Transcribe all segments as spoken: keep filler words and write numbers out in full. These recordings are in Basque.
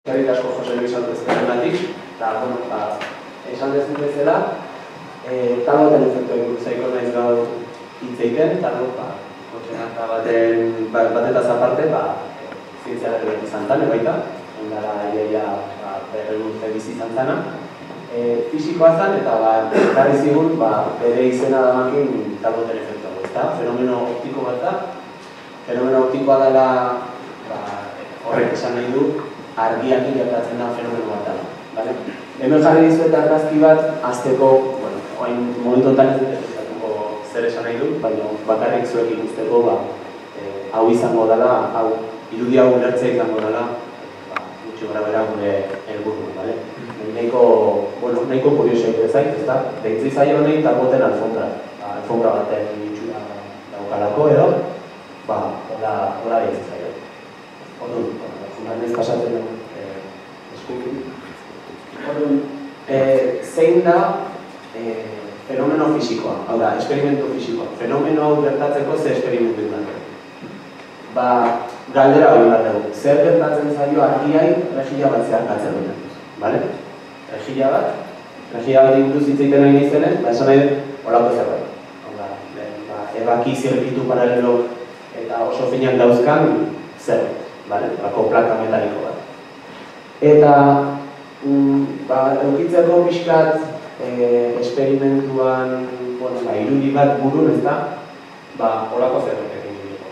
Eskerrik asko Jose Luis Altezperengatik, eta, bueno, ba, esan dezun bezala, talboten efektuak buruziko naiz gaur hitz egiten, talbot, ba, kotxenaka baten, batetaz aparte, ba, zientzialari bat izan zan, baita, ondara iaia berreun urte bizi izan zana. Fisikoa zan, eta ekarri zigun, bere izena damakin talboten efektuak, ezta? Fenomeno optiko bat da, fenomeno optikoa dela, horrek esan nahi du, argiakin gertatzen da fenomeno bat da. Hemen jarri dizuet argazki bat, azteko, bueno, oain momentu honetan ez dut ezatuko zer esan nahi du, baina bakarrik zuek ikusteko, hau izango dela, hau, irudi hau ulertzea izango dela, gutxi gara bera gure helburu, bale? Nahiko, bueno, nahiko kuriosoik bezait, ez da? Deitzi zaio honein talboten alfombra, alfombra baten itxura daukalako edo, ba, hola deitzi zaio. Orduan, alfombra pasatzen dugu eskukin. Orduan, zein da fenomeno fisikoa, hau da, esperimentu fisikoa. Fenomeno hau gertatzeko ze esperimentu izan. Ba, galdera hori bat dugu. Zer gertatzen zaio argiai regila bat zeharkatzen duten. Bale? Regila bat, regila bat inguruz hitz egiten nahi nizenen, ba, esan nahi horako zerbait. Hau da, ebaki zirrikitu paralelok eta oso finak dauzkan zerbait. Bale? Bako plaka metaliko bat. Eta, eukitzeko pixkat esperimentuan, irudi bat burun, ez da, ba, horako zerbait egin dugu.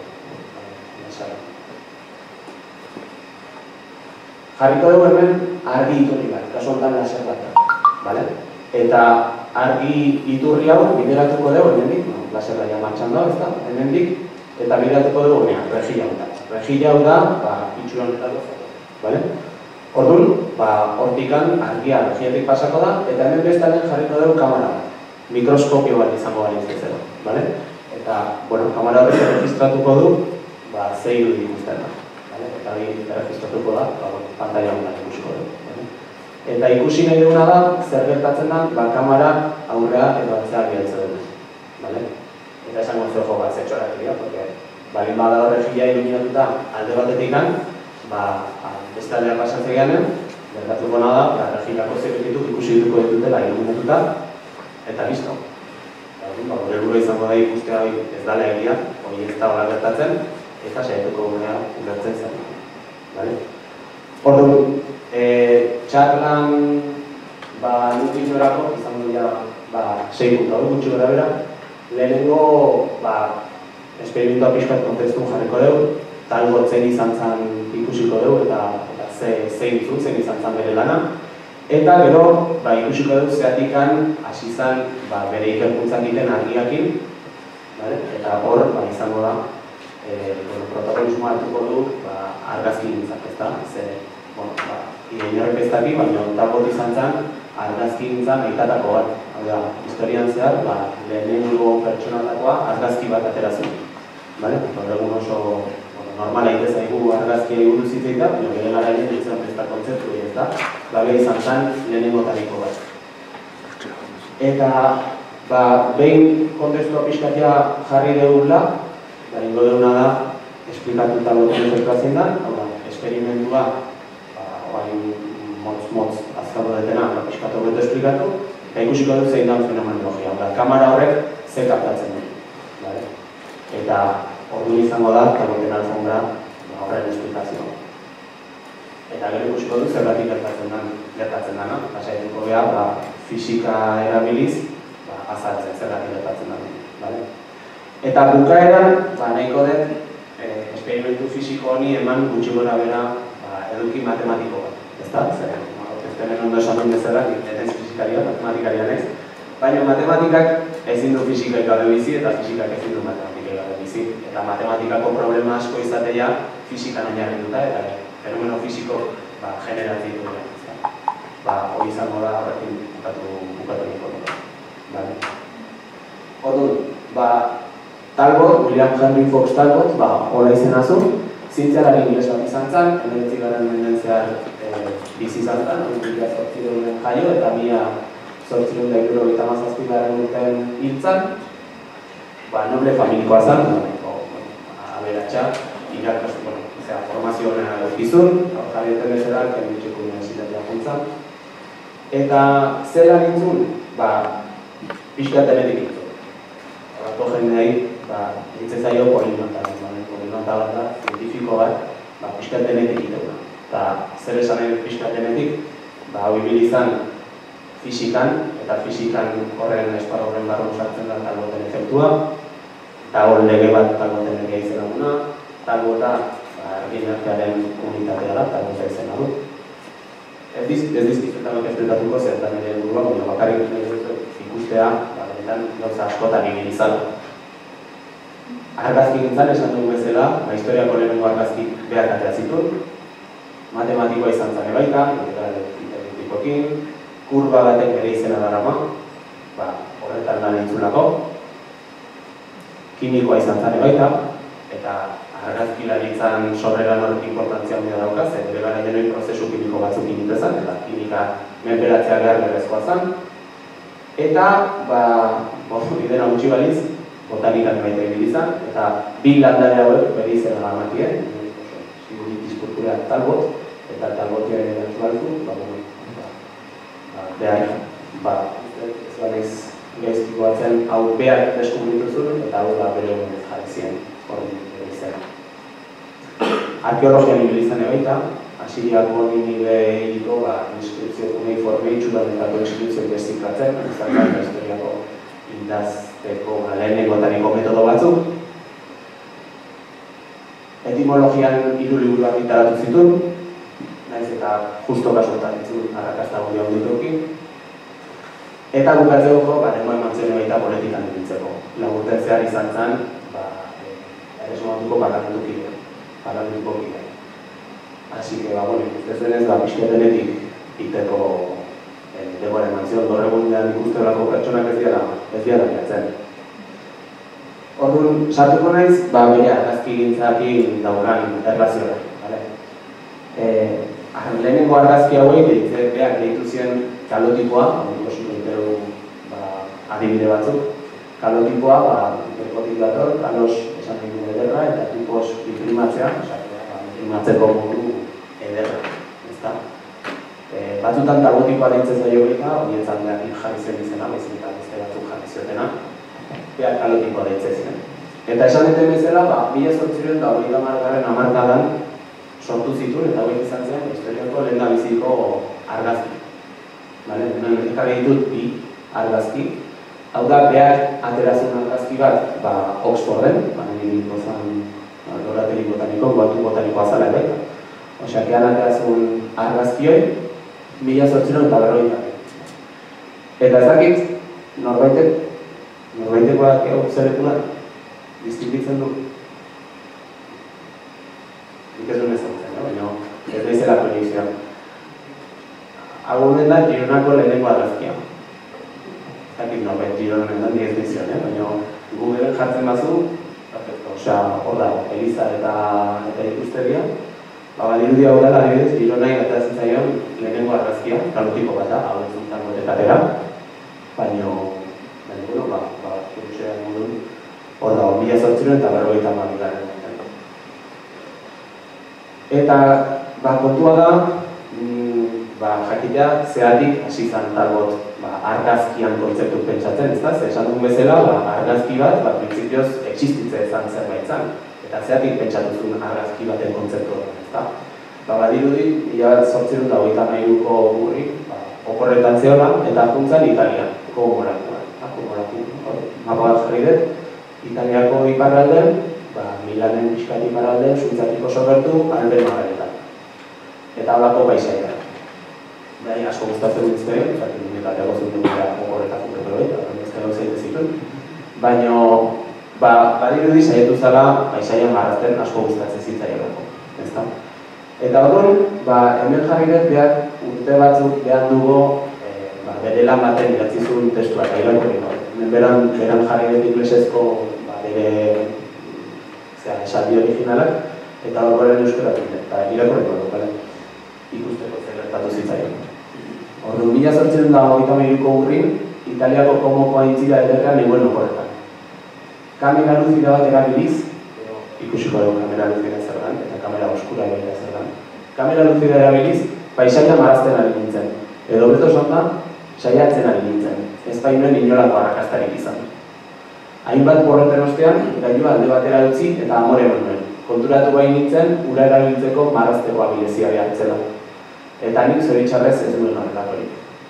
Jarriko dugu hemen argi iturri bat, kasu honetan laser bat da. Eta argi iturri hau bideratuko dugu hemendik, laserra ja martxan da, ez da, hemendik, eta bideratuko dugu hemen, regila hau da. Regila hau da, itxura honetako zer. Orduan, hortikan argia regiatik pasako da, eta hemen bestaren jarriko dugu kamera bat. Mikroskopio bat izango balitz bezala. Eta, bueno, kamera horrek registratuko du, ze irudi ikusten da. Eta hori registratuko da, pantalla honetan ikusiko dugu. Eta ikusi nahi duguna da, zer gertatzen da, kamera aurrea edo atzea bialtze dugu. Eta esango zeuko bat zetxorak dira, porque balin bada horre gila iluminatuta alde batetikan, beste aldea pasatzen gehanen, gertatuko nada, regilako zerretitu ikusi dituko ditutela iluminatuta, eta listo. Gure burua izango da ikustea ez dala egia, hori ez da hola gertatzen, eta saietuko gunea ulertzen zen. Orduan, txarlan nuk itxorako, izango dira sei puntu hau gutxi gara bera, lehenengo esperimentua pixkat kontestu jarriko dugu, talbot zen izan zen ikusiko dugu eta zein zut, zen izan zen bere lana. Eta gero, ikusiko dugu zeatikan hasi zen bere ikerkuntzak egiten argiakin, eta hor izango da, protagonismoa hartuko du argazki gintzak, ez da? Ze, bueno, inorrek ez daki, baina talbot izan zen argazki gintzak meitatako bat. Hau da, historian zehar, lehenengo pertsonatakoa argazki bat ateratzen. Gaur egun oso normala ite zaigu argazkia buruz hitz egitea, baina bere garaian ditzen besta kontzeptu ez da, gabe izan zen lehenengo tariko bat. Eta, behin kontestua pixkatia jarri dugula, ingo duguna da, esplikatuta loten efektua zein da, hau da, esperimentua, oain motz-motz azkarro detena, pixkatu beto esplikatu, eta ikusiko dut zein da fenomenologia, hau da, kamera horrek ze kaptatzen du. Eta orduan izango da, talboten alfombra horren esplikazioa. Eta gero ikusiko dut zergatik gertatzen dana, saietuko beha fisika erabiliz azaltzen zergatik gertatzen dana. Eta bukaeran, nahiko dut, esperimentu fisiko honi eman gutxi gora bera eduki matematiko bat. Ez da, zeren, orkestenen ondo esan duen bezala, ez fisikaria, matematikaria naiz, baina matematikak ezin du fisikaik gabe bizi eta fisikak ezin du matematikak gabe bizi. Eta matematikako problema asko izatea fisikan oinarrituta eta fenomeno fisiko generatzen dituela. Hori izango da horrekin bukatu niko dugu. Orduan, Talbot, William Henry Fox Talbot, hola izena zu, zientzialari ingeles bat izan zen, hemeretzi garen menden zehar bizi izan zen, mila zortziehun jaio eta mila zortziehun eta hirurogeita hamazazpi garen urtean hil zen, noble familikoa zen, aberatsa, irakasle, formazio hona eduki zuen, jarri duten bezala, ikuntza. Eta zela nintzun, ba, pixkat denetik nintzun. Horako jendeai, ba, nintzen zaio polinota, polinota bat da, zientifiko bat, ba, pixkat denetik iteuna. Eta zer esan nahi pixkat denetik, ba, hau ibili izan fisikan, eta fisikan horren esparru horren barruan sartzen da talboten efektua, eta hor lege bat talboten legea izena duna, talbota, inertziaren unitatea da, talbota izena du. Ez dizkizuetan esplikatuko zer da nire burua, baina bakarrik ikustea, benetan gauza askotan egin izan. Argazki gintzan, esan dugu bezala, historiako lehenengo argazki behar atera zituen, matematikoa izan zane baita, integralikokin, kurba batek bere izena darama, horretan lan entzulako, kimikoa izan zane baita, eta argazkilaritzan sobreran horrek importantzia handia dauka, zer bere gara denoi prozesu kimiko batzuk initezan, eta kimika menperatzea behar berrezkoa zen. Eta, ba, bidena gutxi baliz, botanikan baita ibili izan, eta bi landare hauek bere izena gamatien, Siguritis purpurea talbot, eta talbotia ere naturaluzu, ba, behar, ba, ez banez gaizki batzen, hau behar deskubritu zuen, eta hau da bere honez jarri ziren, hori bere izena. Arkeologian ibili izan ebaita, Asiriako nire egiko inskripzio kuneiforme itxuranetako inskripzio investigatzen, izan da historiako indazteko lehenengotariko metodo batzuk. Etimologian hiru liburu argitaratu zituen, naiz eta justo kasuetan entzun arrakasta hori hau dituki. Eta bukatzeko, dengo eman zen ebaita politikan dibiltzeko. Laburten zehar izan zen, erresumatuko parlamentukide. Parlamentuko kide. Así que, bueno, ez denez, da, pixketenetik iteko denbora eman zion, dorre gunean ikusterako pertsonak ez dira, ez dira jatzen. Orduan, sartuko naiz, ba, bere argazki gintzakin dauran erlazioa. Lehenengo argazki hauei, behar gehitu ziren kalotipoa, ikusi duteu adibide batzuk, kalotipoa, dekotik dator, kalos esan egin ederra, eta tipos imprimatzea, imprimatzeko modu ederra, ezta? Batzutan kalotipoa deitzen zaio baita, hori entzat behar jarri zen izena, baizik eta beste batzuk jarri ziotena, behar kalotipoa deitzen ziren. Eta esan duten bezala, mila zortziehun eta hogeita hamargarren hamarkadan sortu zituen, eta horiek izan zen, historiako lehendabiziko argazki. Ekarri ditut bi argazki. Hau da, behar aterazun argazki bat Oxforden, nire gozan laborategi botaniko, batu botanikoa zala baita. Osea, kean aterazun argazkioi, mila zortziehun eta berrogeita. Eta ez dakit, norbaitek, norbaitekoak hau zerekunak, distingitzen du. Nik ez duen ezagutzen, baina ez da izela proiekzioa. Hau honen da, Gironako lehenengo argazkia. Zakit norbait, Girona honen da, ni ez dizion, baina Googleen jartzen bazu, osea, hor da, Eliza eta ikustegia. Badirudi hau dela, adibidez, Gironai gatatzen zaion lehenengo argazkia, kalotiko bat da, hau ez zuntan gotekatera. Baina, bueno, ba, kurusea modun, hor da, mila zortziehun eta berrogeita hamabigarren. Eta, ba, kontua da, jakitea, zeratik hasi izan talbot argazkian kontzeptu pentsatzen, ez da? Esan dugun bezala, argazki bat, printzipioz, existitze izan zerbait zan. Eta zeratik pentsatu zuen argazki baten kontzeptu horren, ez da? Badirudi, mila zortziehun eta hogeita hamairuko burri, oporretan zehola, eta juntzan Italian, komoratua. Mapa bat jarri dut, Italiako iparralden, Milanen pixkat iparralden, Suitzatiko sobertu, Alpe Margaretan. Eta halako paisaia. Bai, asko gustatzen dut zuen, zaten dut Italiako zuten dira oporretak urteko hori, eta ez gero zeite zituen. Baina, badirudi saietu zala, paisaian marrazten asko gustatzen zitzaielako. Eta orduan, hemen jarri dut behar urte batzuk behar dugu bere lan baten idatzi zuen testua, eta irakurriko. Hemen beran jarri dut inglesezko bere esaldi originalak, eta horren euskaratik, eta irakurriko dut, ikusteko zelertatu zitzaion. Orduan, mila zortziehun eta hogeita hamairuko urrin, Italiako komoko aintzira ederrean eguen oporretan. Kamera luzida bat erabiliz, ikusiko dugu kamera luzida zer dan, eta kamera oskura egitea zer dan. Kamera luzida erabiliz, paisaia marazten ari nintzen. Edo beto zonda, saiatzen ari nintzen. Ez bainoen inolako arrakastarik izan. Hainbat borroten ostean, gailua alde batera utzi eta amore nuen. Konturatu bain nintzen, ura erabiltzeko marrazteko abilezia behartzela. Eta nik zoritxarrez ez duen horrelatorik.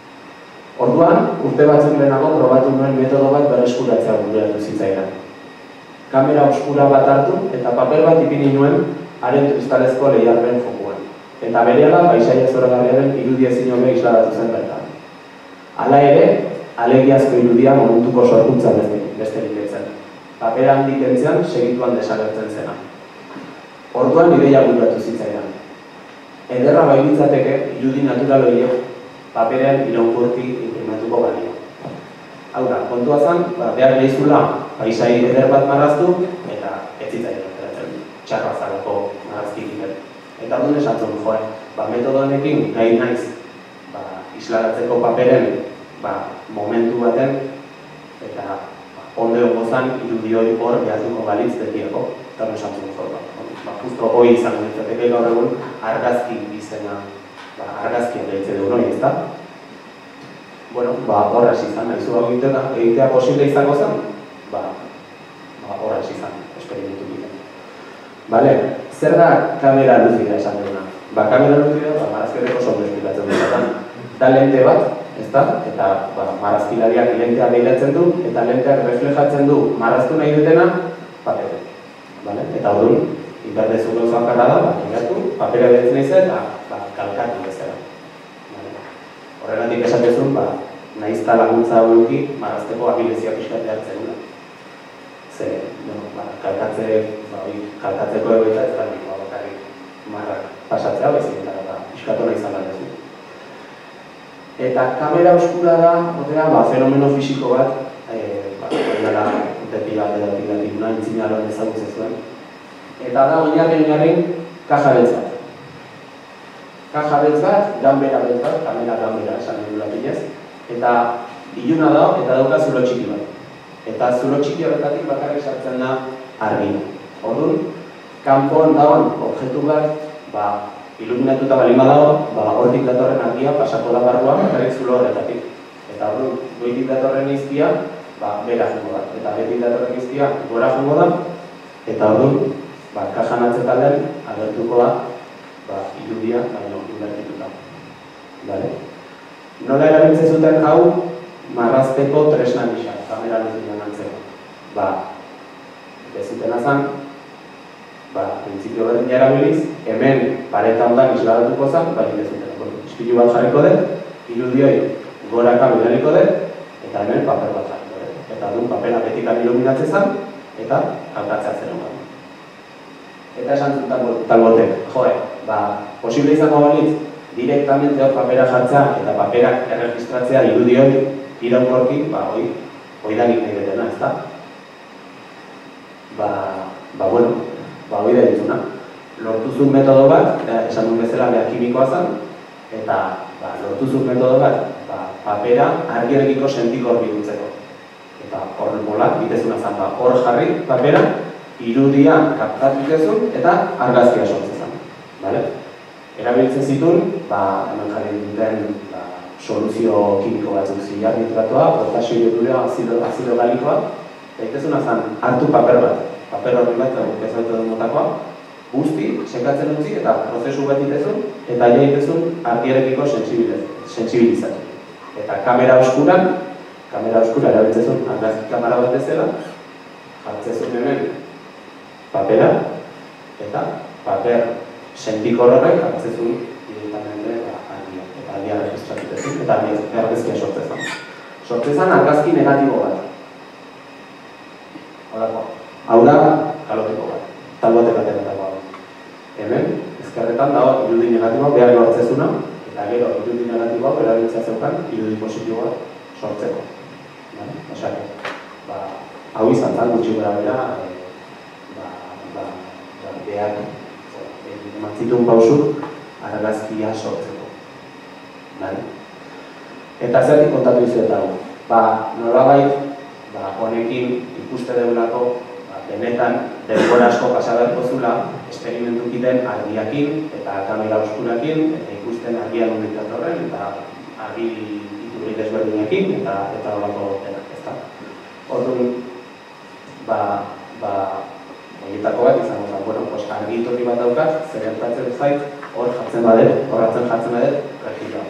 Orduan, urte batzuk lehenago probatu nuen metodo bat berreskuratzea bururatu zitzaidan. Kamera oskura bat hartu eta paper bat ipini nuen haren kristalezko lehiarren fokuan. Eta berehala paisaia zoragarriaren irudi ezin hobe isladatu zen bertan. Hala ere, alegiazko irudia momentuko sorkuntza besterik etzen. Paper handik entzean segituan desagertzen zena. Orduan ideia bururatu zitzaidan. Ederra bailitzateke irudi natural horiek paperean iraunkorki imprimatuko balio. Hau da, kontua zen, behar lehizula paisai eder bat marraztu eta ez zitzaidan ateratzen txarra zalako marrazkik iter. Eta orduan esantzun, joe, ba, metodo honekin gai naiz ba, isladatzeko paperen ba, momentu baten eta ba, onde hongo zen irudi hori hor behatuko balitz betiako. Eta hori esantzun, joe, ba, ba, justo hori izan ditzateke gaur egun argazki izena, ba, argazkian lehitze du hori, ez da? Bueno, ba, horraz izan, nahizu hau egitea posible izango zen, ba, ba, horraz izan, esperimentu giten. Bale, zer da kamera luzida esan duguna? Ba, kamera luzida, ba, marazkerreko sondo esplikatzen dut. Da lente bat, ez da? Eta ba, marazkilariak lentea behilatzen du, eta lenteak reflejatzen du maraztu nahi dutena, papere. Bale? Eta orduan, inberdezu gauzan karra da, ba, ingatu, papera behitzen izan, eta ba, kalkatu bezala. Horregatik esatezun, ba, nahizta laguntza hauki marazteko abilezia pixkate hartzen dut. Ze, bueno, ba, kalkatze, ba, kalkatzeko egoita ez da nikoa bakarrik marrak pasatzea, bezik eta ba, pixkatu nahi izan bat ez. Eta kamera oskura da, otea, ba, fenomeno fisiko bat, e, ba, dela, utepi bat edo pilatik nahi intzinalon ezagutzen zuen. Eta da, oinarri oinarrin, kaja beltzat. Kaja beltz bat, ganbera beltz bat, kamera ganbera esan edo lapinez, eta iluna da, eta dauka zulo txiki bat. Eta zulo txiki horretatik bakarrik sartzen da argia. Orduan, kanpoan dagoen objektu bat, ba, iluminatuta balima dago, ba, hortik datorren argia pasako da barruan, bakarrik zulo horretatik. Eta orduan, goitik datorren iztia, ba, bera jungo da. Eta betik datorren iztia, gora jungo da, eta orduan, ba, kajan atzetalden, agertuko da, ba, irudia, baino, inbertituta. Vale? Nola erabiltzen zuten hau, marrazteko tresna gisa, kamera luzien antzeko. Ba, ez zuten azan, ba, printzipio berdin erabiliz, hemen pareta hondan isladatuko zen, baina ez zuten. Ispilu bat jarriko dut, irudioi goraka bidaliko dut, eta hemen paper bat jarriko dut. Eta duen papera betikan iluminatzen zen, eta kalkatzea zen hongan. Eta esan zuten talbotek, joe, ba, posible izango balitz, direktamente hor papera jartzea eta paperak erregistratzea irudi hori iraunkorki, ba, hoi, hoi danik nahi betena, ez da? Ba, ba, bueno, ba, hoi da dituna. Lortuzun metodo bat, esan duen bezala behar kimikoa zen, eta ba, lortuzun metodo bat, ba, papera argiarekiko sentikor bihurtzeko. Eta hor bolak, bitezuna zen, ba, hor jarri papera, irudia kaptatu itezun eta argazkia sortzen zen. Vale? Erabiltzen zituen, ba, hemen jarri duten ba, soluzio kimiko batzuk zilar nitratoa, potasio iodurea, azido, azido galikoa, eta itezuna zen, hartu paper bat, paper horri bat, ez dut edo motakoa, guzti, sekatzen utzi eta prozesu bat itezun, eta ja itezun argiarekiko sensibilizatu. Eta kamera oskuran, kamera oskura erabiltzen argazki kamera bat ezela, jartzen hemen papera, eta paper sentikor horrek hartzezun directamente argia, eta argia registratutezun, eta argazkia sortzezan. Sortzezan argazki negatibo bat. Hau da, kaloteko bat, tal batek ateratako bat. Hemen, ezkerretan dago irudi negatiboa behar hartzezuna, eta gero irudi negatiboa erabiltzea zeukan irudi positiboa sortzeko. Osea, ba, hau izan da, gutxi gara bera, behar emantzitun pausuk argazkia sortzeko. Eta zertik kontatu izuet hau? Ba, nolabait, honekin ikuste deulako benetan denbora asko pasa beharko zula, esperimentu kiten argiakin eta kamera oskurakin, eta ikusten argia nondik datorren, eta argi iturri desberdinekin, eta eta horako denak, ezta. Orduan, ba, ba, horietako bat izango da, bueno, pues argi iturri bat daukat, zer gertatzen zait, hor jartzen badet, horratzen jartzen badet, regila.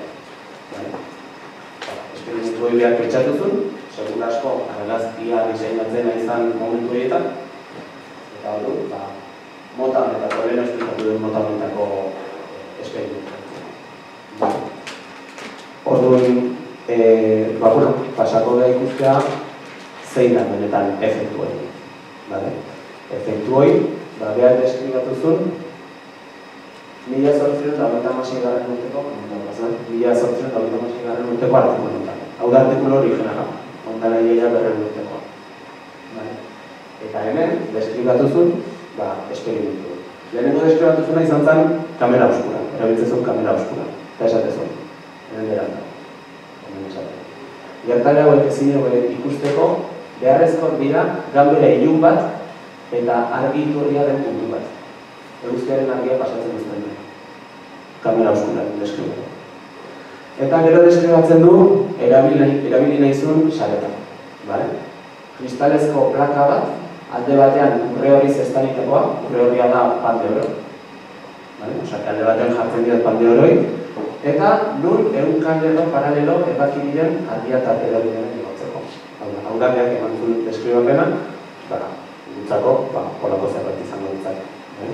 Esperimentu hori behar pentsatuzun, segun asko, argazkia diseinatzen izan momentu horietan, eta hori, ba, mota honetako, lehen esplikatu duen mota honetako esperimentu. Orduan, e, ba, bueno, pasako da ikustea zein da benetan efektu hori. Vale? Efektu hori, ba, behar deskribatuzun, mila zortziehun eta hogeita hamasei garren urteko, mila zortziehun eta hogeita hamasei garren urteko artikulu honetan. Hau da artikulu originala, honetan egia berren urteko. Eta hemen, deskribatuzun, ba, esperimentu. Lehenengo deskribatuzuna izan zen kamera oskura, erabiltzezun kamera oskura. Eta esatezun, hemen beranda. Hemen esatzen. Gertare hauek ezin hauek ikusteko, beharrezkoak dira, ganbera ilun bat, eta argi iturria den puntu bat. Eguzkiaren argia pasatzen duzten du. Kamera oskura, deskribatu. Eta gero deskribatzen du, erabili nahizun sareta. Vale? Kristalezko plaka bat, alde batean urre hori zestanitakoa, urre horia da pan de oro. Vale? Osa, alde batean jartzen diot pan de oroi, eta nun ehunka lerro paralelo ebaki diren argia eta erabili igotzeko. Hau da, behar eman zuen deskribapena, bara, gutzako, ba, holako zerbait izango ditzak.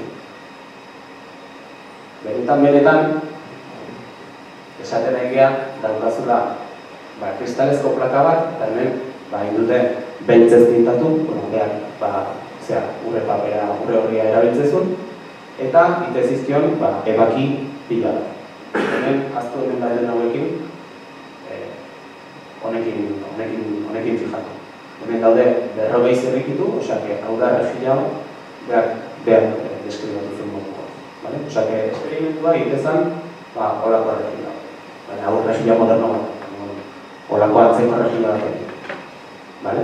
Benetan, benetan, esaten egea daukazula ba, kristalezko plaka bat, eta hemen, ba, indute bentzez pintatu, bueno, behar, ba, zera, urre papera, urre horria erabiltzezun, eta itezizkion, ba, ebaki pila da. Hemen, aztu hemen da eden hauekin, eh, honekin, honekin, honekin fijatu. Hemen daude berrogei zerrikitu, osea, hau da regila behar, behar deskribatu zuen moduko. Vale? Osa, que esperimentua egitezan, ba, holako regila. Baina, hau regila moderno bat. Holako atzeko regila bat. Vale?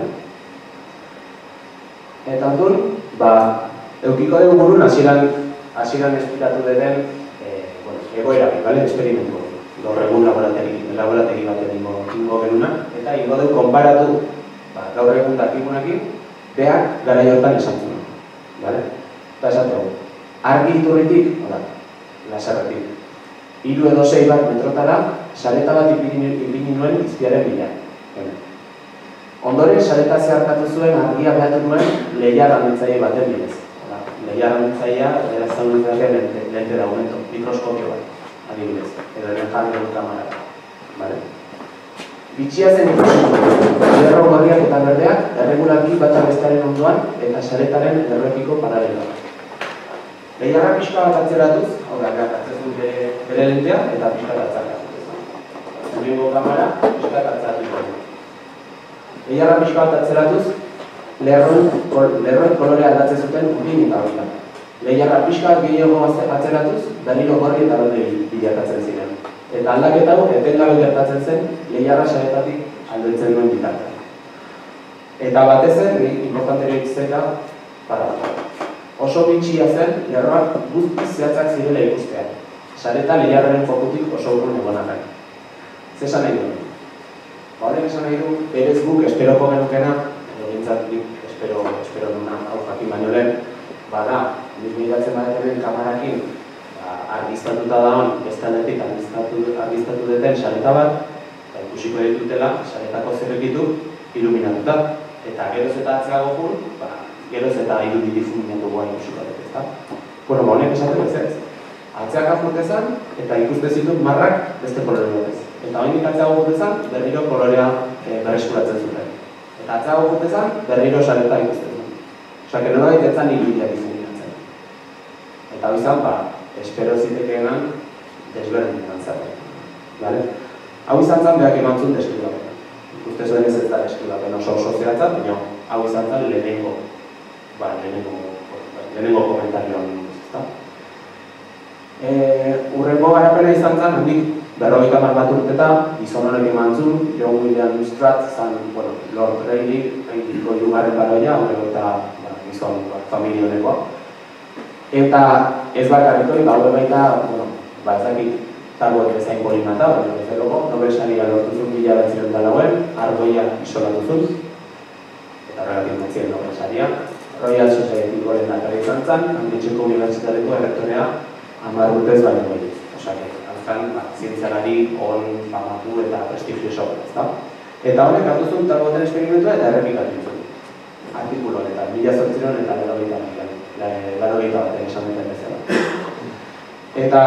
Eta orduan, ba, eukiko dugu burun, hasieran hasieran esplikatu deten, eh, bueno, egoera, vale? Esperimentu. Gaur egun laborategi, laborategi bat egingo ingo genuna, eta ingo dugu konparatu, ba, gaur egun dakigunakin, behar gara jortan esan zuen. Vale? Eta esateu, argi iturritik, oda, laserretik, hiru edo sei bat metrotara, sareta bat ipini nuen izpiaren bila. Ondoren, sareta zeharkatu zuen argia behatu nuen lehiar amentzaile baten bidez. Lehiar amentzailea, era zauden berrean lente da aumento, mikroskopio bat, adibidez, edo hemen jarri dugu kamara. Vale? Bitxia zen ikusten, lerro gorriak eta berdeak, erregularki bata bestaren ondoan eta saretaren errekiko paraleloa. Lehiarra pixka bat atzeratuz, hau da, atzezun bere lentea eta pixka bat atzeratuz. Hemengo kamara, pixka bat atzeratuz. Lehiarra pixka bat atzeratuz, lerroen kolorea aldatzen zuten urdin eta horretan. Lehiarra pixka bat gehiago atzeratuz, berriro gorri eta berde bilakatzen ziren. Eta aldaketa hau, etengabe gertatzen zen, lehiarra saretatik aldetzen duen bitartean. Eta batez zen, importanterik zeka, parada. Oso bitxia zen, lerroak guztiz zehatzak zirela ikustea. Sareta lehiarraren fokutik oso urrun egonakai. Zesan nahi du? Horrek esan nahi du, berez guk esperoko genukena, edo bintzat espero, espero duna hau jakin baino lehen, bada, nik miratzen badetenen kamarakin, argiztatuta dagoen, bestanetik argiztatu deten sareta bat, eta ikusiko ditutela, saretako zerrekitu iluminatuta. Eta geroz eta atzeago jun, ba, geroz eta irudi difuminatu guain ikusiko dut, ezta? Bueno, ba, honek esaten ez ez. Atzeak apurtezan, eta ikuste zitut marrak beste kolore batez. Eta honik atzeago apurtezan, berriro kolorea e, berreskuratzen zuten. Eta atzeago apurtezan, berriro sareta ikusten zuten. Osa, que nola ditetzen irudia difuminatzen. Eta hau izan, ba, espero zitekenan desberdinan zaten. Vale? Hau izan zan behak eman zuen deskribapena. Ikuste zuen ez ez da deskribapena oso oso zehatzat, baina hau izan zan lehenengo, ba, lehenengo, lehenengo komentarioan, ezta? E, urrengo garapena izan zan, handik berrogeita hamar bat urteta, gizon horrek eman zuen, John William Strutt, zan, bueno, Lord Rayleigh, Rayleigh-ko hirugarren baroia, horrego eta, ba, gizon familia honekoa. Eta ez bakarrik hori, gaur baita, bueno, ba ez dakit talgoek bezain polimata, baina ez dago, Nobel saria lortu zuen mila bederatziehun eta lauan, argoia isolatu zuen, eta horregatik matzien Nobel saria. Royal Society-koren atari izan zen, Cambridgeko Unibertsitateko errektorea hamar urtez baino gehiago. Osa, alzan, zientzialari on, famatu eta prestigioso, ezta? Eta honek hartu zuen talgoten esperimentua eta errepikatu zuen. Artikulu honetan, mila zortziron eta laurogeita hamarean. Laurogeita baten esan duten bezala. Eta,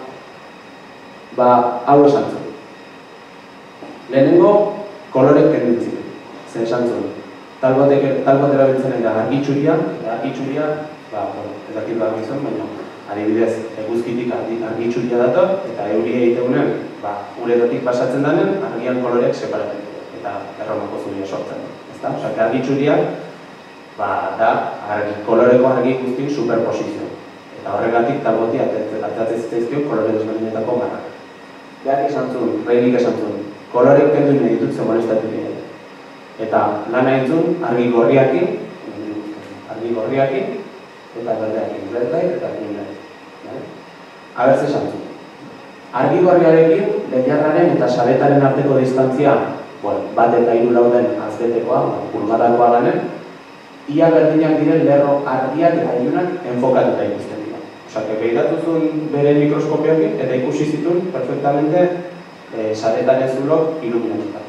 ba, hau esan zuen. Lehenengo, kolorek kendu ziren. Zer esan zuen. Talbot erabiltzen eta argitxuria, eta argitxuria, ba, bueno, ez dakit behar gizuen, baina adibidez, eguzkitik argitxuria dator, eta euria egiteunen, ba, uretotik pasatzen danen, argian koloreak separatzen dut, eta erromako zuria sortzen dut. Ezta? Osa, argitxuria, ba, da, argi, koloreko argi guztik superposizio. Eta horregatik talboti atzatzen zitzaizkio kolore desberdinetako marrak. Beak esan zuen, Rayleigh esan zuen, kolorek kendu nahi ditut molestatu dira. Eta lana entzun, argi gorriakin, argi gorriakin, eta berdeakin, red light eta green light. Abertze esan zuen. Argi gorriarekin, lehiarraren eta saletaren arteko distantzia, bueno, bat eta hiru lauden azbetekoa, pulgadakoa danen, ia berdinak diren lerro argiak eta ilunak enfokatuta ikusten dira. Osa, behiratu zuen bere mikroskopiokin eta ikusi zituen perfectamente eh, saletaren zulok iluminatuta.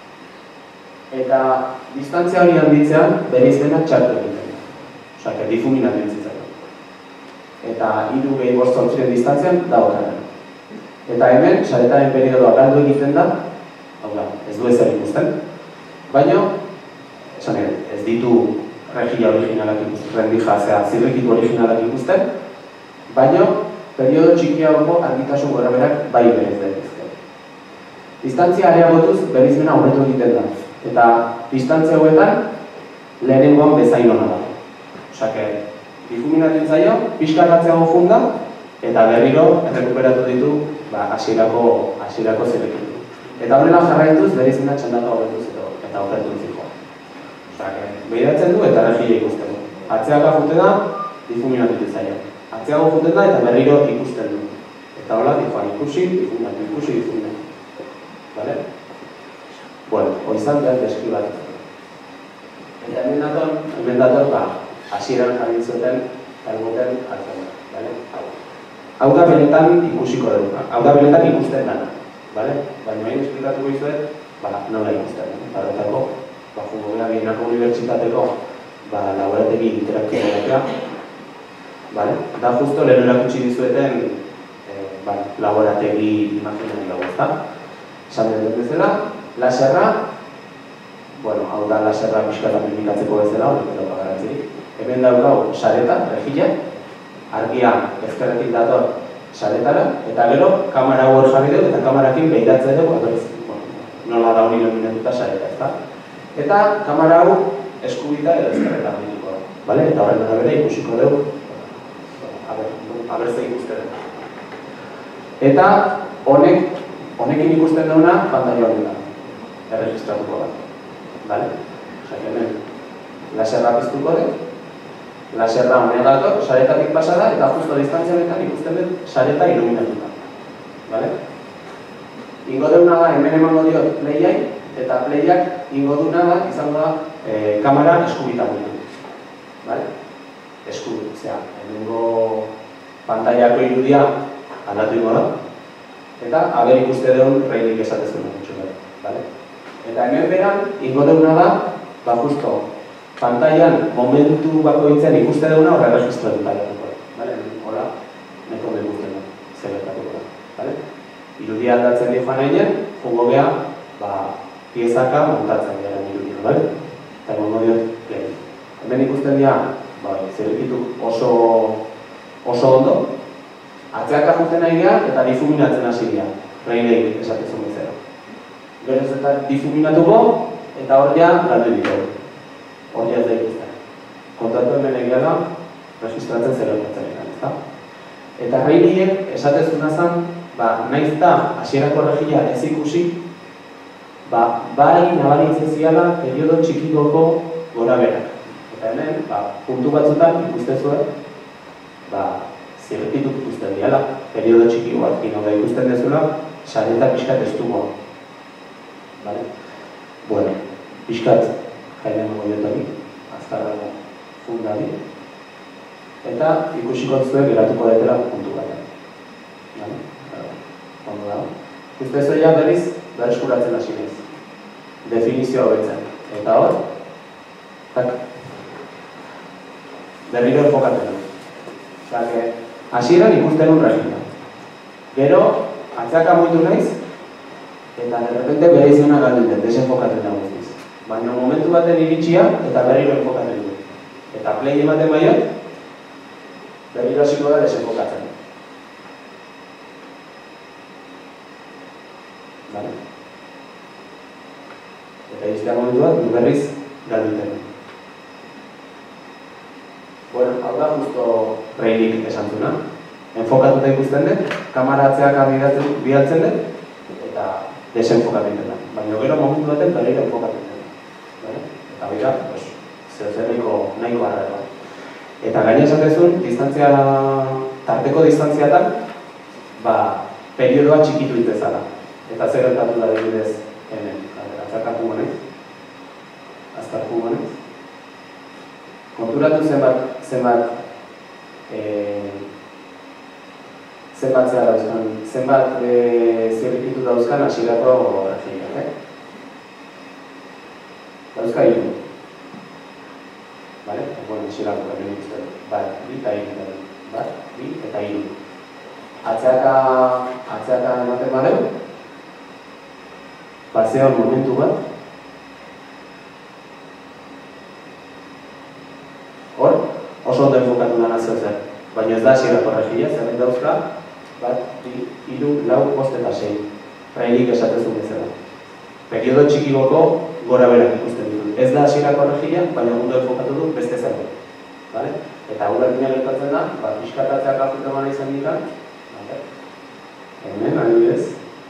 Eta distantzia hori handitzean bere izena txartu egiten. Osa, difuminatu egiten. Eta hiru gehi bost zortziren distantzian da horrean. Eta hemen, saretaren periodoa galdu egiten da, hau da, ez du ezer ikusten, baina, esan ere, ez ditu regia originalak ikusten, rendija, zera, zirrikitu originalak ikusten, baina, periodo txikiago argitasun gora berak bai berez daitezke. Distantzia areagotuz bere izena hobetu egiten da. Eta distantzia hauetan lehenengoan bezain hona da. Osake, difuminatzen zaio, pixkarratzeago funda, eta berriro errekuperatu ditu hasierako hasierako zirrikitu. Eta horrela jarraituz bere izena txandaka hobetuz eta okertu ziko. Osake, behiratzen du eta regia ikusten du. Atzeaka jute da, difuminatu zaio. Atzeago juten da eta berriro ikusten du. Eta hola, dijoan ikusi, difuminatu, ikusi, difuminatu. Bale? Bueno, hoizan behar deskibat. Eta hemen dator, hemen dator, ba, hasieran jarri zuten talgoten hartzen da, bale? Hau da benetan ikusiko dugu, hau da benetan ikusten dana, bale? Baina hain esplikatuko izuet, ba, nola ikusten dana. Barretako, ba, jungo gara Bienako Unibertsitateko, ba, laborategi interaktiboatea, bale? Da justo lehen erakutsi dizueten, ba, laborategi imaginari dago, ezta? Esan dut bezala, laserra, bueno, hau da laserra pixkatan mimikatzeko bezala, hori dauka garantzirik. Hemen daukau sareta, rejile, argia ezkerretik dator saretara, eta gero kamera hor jarri dugu eta kamerakin behiratzen dugu, bueno, nola da hori iluminatuta sareta, ezta? Eta kamera hau eskubita edo ezkerretan bilduko da, bale? Eta horren arabera ikusiko dugu, abertze ikusten dugu. Eta honek, honekin ikusten duguna pantaila honetan. Erregistratuko da. Bale? Osa, hemen laserra piztuko dut, laserra honek dator, saretatik pasa da, eta justo distantzia honetan ikusten dut sareta iluminatuta. Bale? Ingo duguna da, hemen emango diot playai, eta playak ingo duguna da, izango da, e, kamera eskubitan dut. Bale? Eskubit, zera, hemengo pantailako irudia aldatu ingo da, eta haber ikuste duen Rayleigh esatezun dut. Bale? Eta hemen beran, ingo duguna da, ba justo, pantailan momentu bakoitzen ikuste duguna horre registratuta dut. Bale? Hola, neko me ikusten dut, zerretatuko da. Bale? Irudia aldatzen di joan egin, jungo geha, ba, piezaka montatzen gara irudia, bale? Eta egongo diot, lehen. Hemen ikusten dira, ba, zerrikitu oso, oso ondo, atzeaka juten nahi geha, eta difuminatzen hasi dira, Rayleigh esatezun bezala. Geroz eta difuminatuko, eta hor ja galdu ditugu. Hor ja ez da ikusten. Kontatu hemen egia da, registratzen zerretatzen egan, ezta? Eta Rayleigh esatezuna zen, ba, nahiz da hasierako regia ez ikusi, ba, bai nabaritzen ziala periodo txikikoko gora berak. Eta hemen, puntu batzutan ikustezue, zirrikituk ikusten diala, periodo txiki bat, gino da ikusten dezula, sareta pixkat ez dugu. Bueno, pixkat jaime mogoiotari, azkarrago fundari, eta ikusiko zuen geratuko detela puntu batean. Ondo da. Ikustezu ja berriz, berreskuratzen hasi naiz. Definizioa hobetzen. Eta hor, tak, berriro enfokatzen. Osea, hasieran ikusten un regina. Gero, atzaka muitu naiz, eta de repente bere izena galdu den, desenfokatzen da guztiz. Baina momentu baten iritsia, eta berriro enfokatzen du. Eta play ematen baiat, berriro hasiko da desenfokatzen. Vale? Eta iztea momentu bat, berriz galdu den. Bueno, hau da justo reinik esan zuna. Enfokatuta ikusten dut, kamaratzeak bidaltzen dut, eta desenfokatzen dut. Baina gero momentu baten berriro enfokatzen dut. Eta bera, zer nahiko harrera. Eta gaina esatezun, distantzia, tarteko distantziatan, ba, periodoa txikitu itezala. Eta zer gertatu da debidez hemen. Azkarku gonez. Azkarku gonez. Konturatu zenbat, zenbat, zenbat zera dauzkan, zenbat zirrikitu dauzkan hasierako regiak, dauzka hiru. Bale? Bueno, hasierako regiak ikusten. Bat, bi eta hiru. Bat, bi eta hiru. Atzeaka, atzeaka ematen badeu, pasean momentu bat, hor, oso ondo enfokatu dana zeu zer. Baina ez da hasierako regia, zerren dauzka, bat, bi, hiru, lau, bost eta sei. Railik esatezun bezala. Periodo txikigoko gora berak ikusten ditu. Ez da hasierako regia, baina ondo enfokatu du beste zerbait. Vale? Eta gurekin gertatzen da, bat, pixkatatzeak hartu emana izan dira. Hemen, adibidez.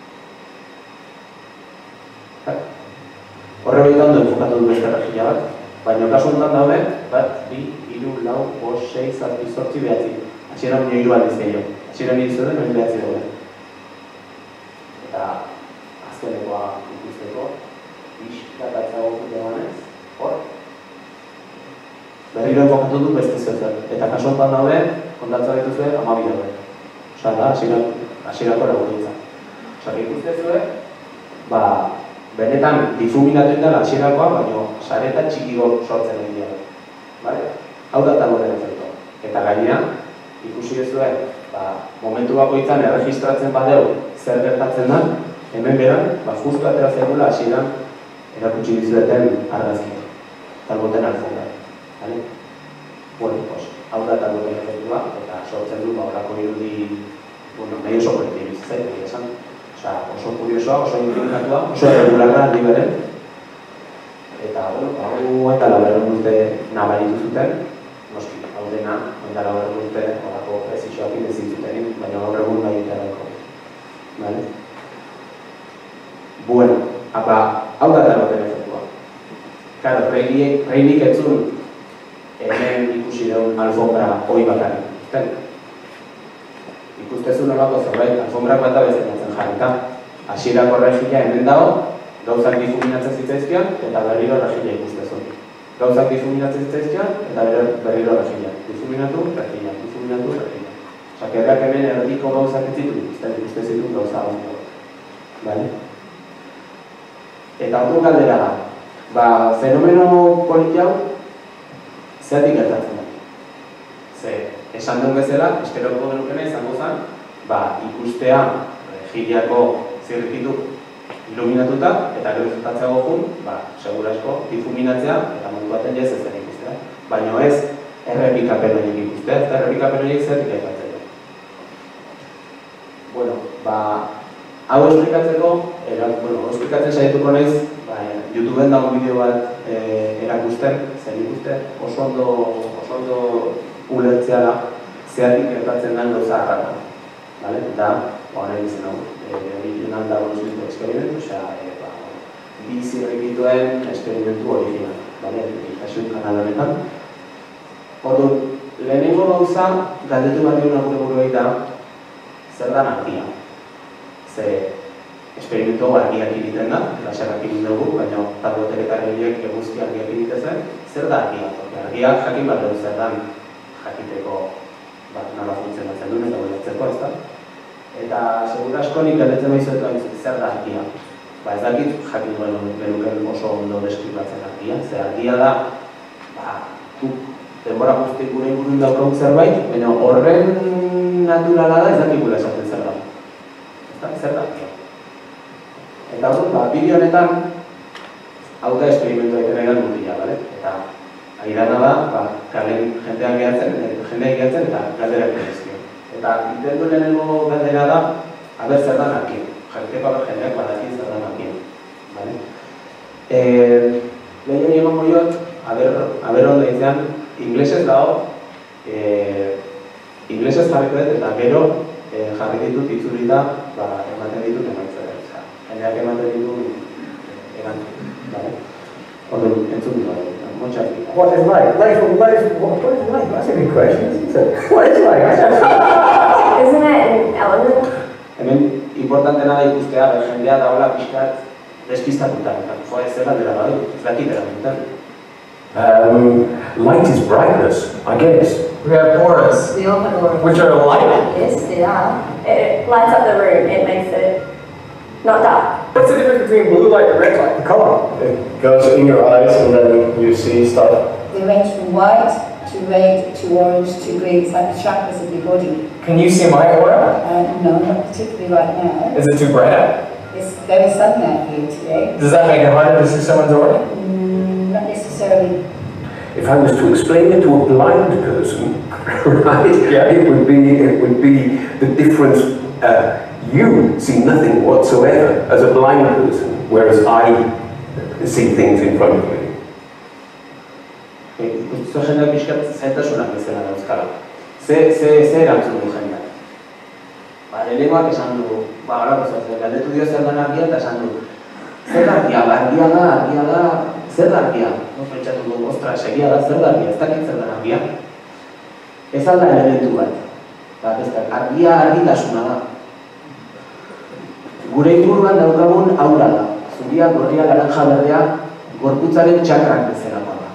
Horre baita ondo enfokatu du beste regia bat. Baina kasu honetan daude, bat, bi, hiru, lau, bost, sei, zazpi, zortzi, behatzi. Hasieran baino hiru aldiz gehiago. Hasieran hiru zeuden, baina behatzi daude. Eta azkenekoa ikusteko, pixkatatza gokut emanez, hor. Berriro enfokatu du beste zer. Eta kasu honetan daude, kontatza dituzue, hamabi daude. Osa da, hasierako regularitza. Osa, ikustezue, ba, benetan difuminatu indela hasierakoa, baina sareta txikiko sortzen egin dira. Bale? Hau da tagoren efektu. Eta gainea, ikusi dezue, ba, momentu bakoitzan erregistratzen badeu zer gertatzen da, hemen beran, ba, justu atera zegula hasieran erakutsi dizueten argazkia. Talboten alfonda. Bale? Bueno, pues, hau da talboten efektua, eta sortzen du, ba, horako irudi, bueno, nahi oso kolektibiz, zait, nahi esan. Osa, oso kuriosoa, oso intrikatua, oso regularra aldi beren. Eta, bueno, hau eta laberren urte nabaritu zuten, noski, hau dena, eta laberren urte horako prezizioak indezin zuten, baina gaur egun nahi eta daiko. Vale? Bueno, apa, hau da taroten efektua. Claro, reinik etzun, hemen ikusi daun alfombra hoi bakarrik. Ikustezun nolako zerbait, alfombrak bat da bezalatzen jarrita. Hasierako regia hemen dago, gauzak difuminatzen zitzaizkian, eta berriro regia ikustezun. Gauzak difuminatzen zitzaizkian, eta berriro regia. Difuminatu, regia, difuminatu, regia. Osa, kerrak hemen erdiko gauzak ez ditu, ikustezitu gauza hau. Bale? Eta ordu galdera da. Ba, fenomeno politi hau, zeatik gertatzen da. Ze, esan duen bezala, esperoko genukena izango zen, ba, ikustea regiako zirrikitu iluminatuta, eta gero zutatzea gokun, ba, segurasko, difuminatzea, eta mundu baten jez ez den ikustea. Baina ez, errepikapen horiek ikustea, eta errepikapen horiek zertik aipatzea. Bueno, ba, hau esplikatzeko, bueno, esplikatzen saietuko naiz, ba, YouTubeen dago bideo bat erakusten, zer ikusten, oso ondo, oso ondo ulertzea da, zeatik gertatzen den gauza harrara. Eta, horren izan hau, original da bonusiko eksperimentu, osea, bi zirrikituen eksperimentu original. Kasun kanal honetan, Orduan, lehenengo gauza, galdetu bat dira gure buruei da, zer da argia. Ze, esperimentu argiak egiten da, laserrak egin dugu, baina tabloteretaren horiek eguzki argiak egiten zen, zer da argia? Argiak jakin bat dugu zer dan jakiteko bat nola funtzionatzen duen eta guretzeko, ez da? Eta, segura asko nik galdetzen behizuetu hain zer da argia. Ba, ez dakit jakin duen beruken oso ondo deskribatzen argia, ze argia da, ba, denbora guztik gure ingurun daukagun zerbait, baina horren naturala da ez dakikula esaten zer da. Ez da, zer da? Eta hor, ba, bideo honetan, hau da esperimentu egiten egan mutila, bale? Eta, aidana da, ba, kalen jendeak gehatzen, jendeak gehatzen eta galderak egizkio. Eta, iten du lehenengo galdera da, haber zer da narkien. Jakiteko haber jendeak badakin zer da narkien. Bale? Lehen egin egon moiot, haber ondo izan, inglesez dago, e, inglesez jarriko dut eta gero e, jarri ditut itzulita, ba, ematen ditut emaitzera. Osea, jendeak ematen ditut erantzun, bale? Orduan, entzun dut, muchas gracias. What is life? Life, life, what is life? That's a good question, isn't it? What is life? Isn't it an element? Hemen, importantena da ikustea, jendea dagoela pixkat despistatuta, eta joa ez zela dela badu, ez dakit eramintan. Um, light is brightness, I guess. We have auras, We all have auras. which are light. Yes, they are. It lights up the room. It makes it not dark. What's the difference between blue light and red light? The color. It goes in your eyes and then you see stuff. They range from white to red to orange to green. It's like the chakras of your body. Can you see my aura? Uh, no, not particularly right now. Is it too bright out? It's very sunny out here today. Does that make it harder to see someone's aura? Mm, not necessarily. If I was to explain it to a blind person, right, Yeah. it would be it would be the difference. Uh, you see nothing whatsoever as a blind person, whereas I see things in front of me. Ikustu jendeak pixkat zaitasunak bezala dauzkala. Ze, ze, ze erantzun du jendeak. Ba, lehenengoak esan du, ba, gara, zer, galdetu dio zer den argia eta esan du, zer da argia, ba, argia da, argia da, zer da argia? No, pentsatu du, ostra, egia da, zer da argia, ez dakit zer den argia. Ez alda elementu bat. Ba, ez da, argia argitasuna da. Gure inguruan daukagun aura da. Zuria, gorria, laranja, berdea, gorputzaren txakrak bezalakoa da.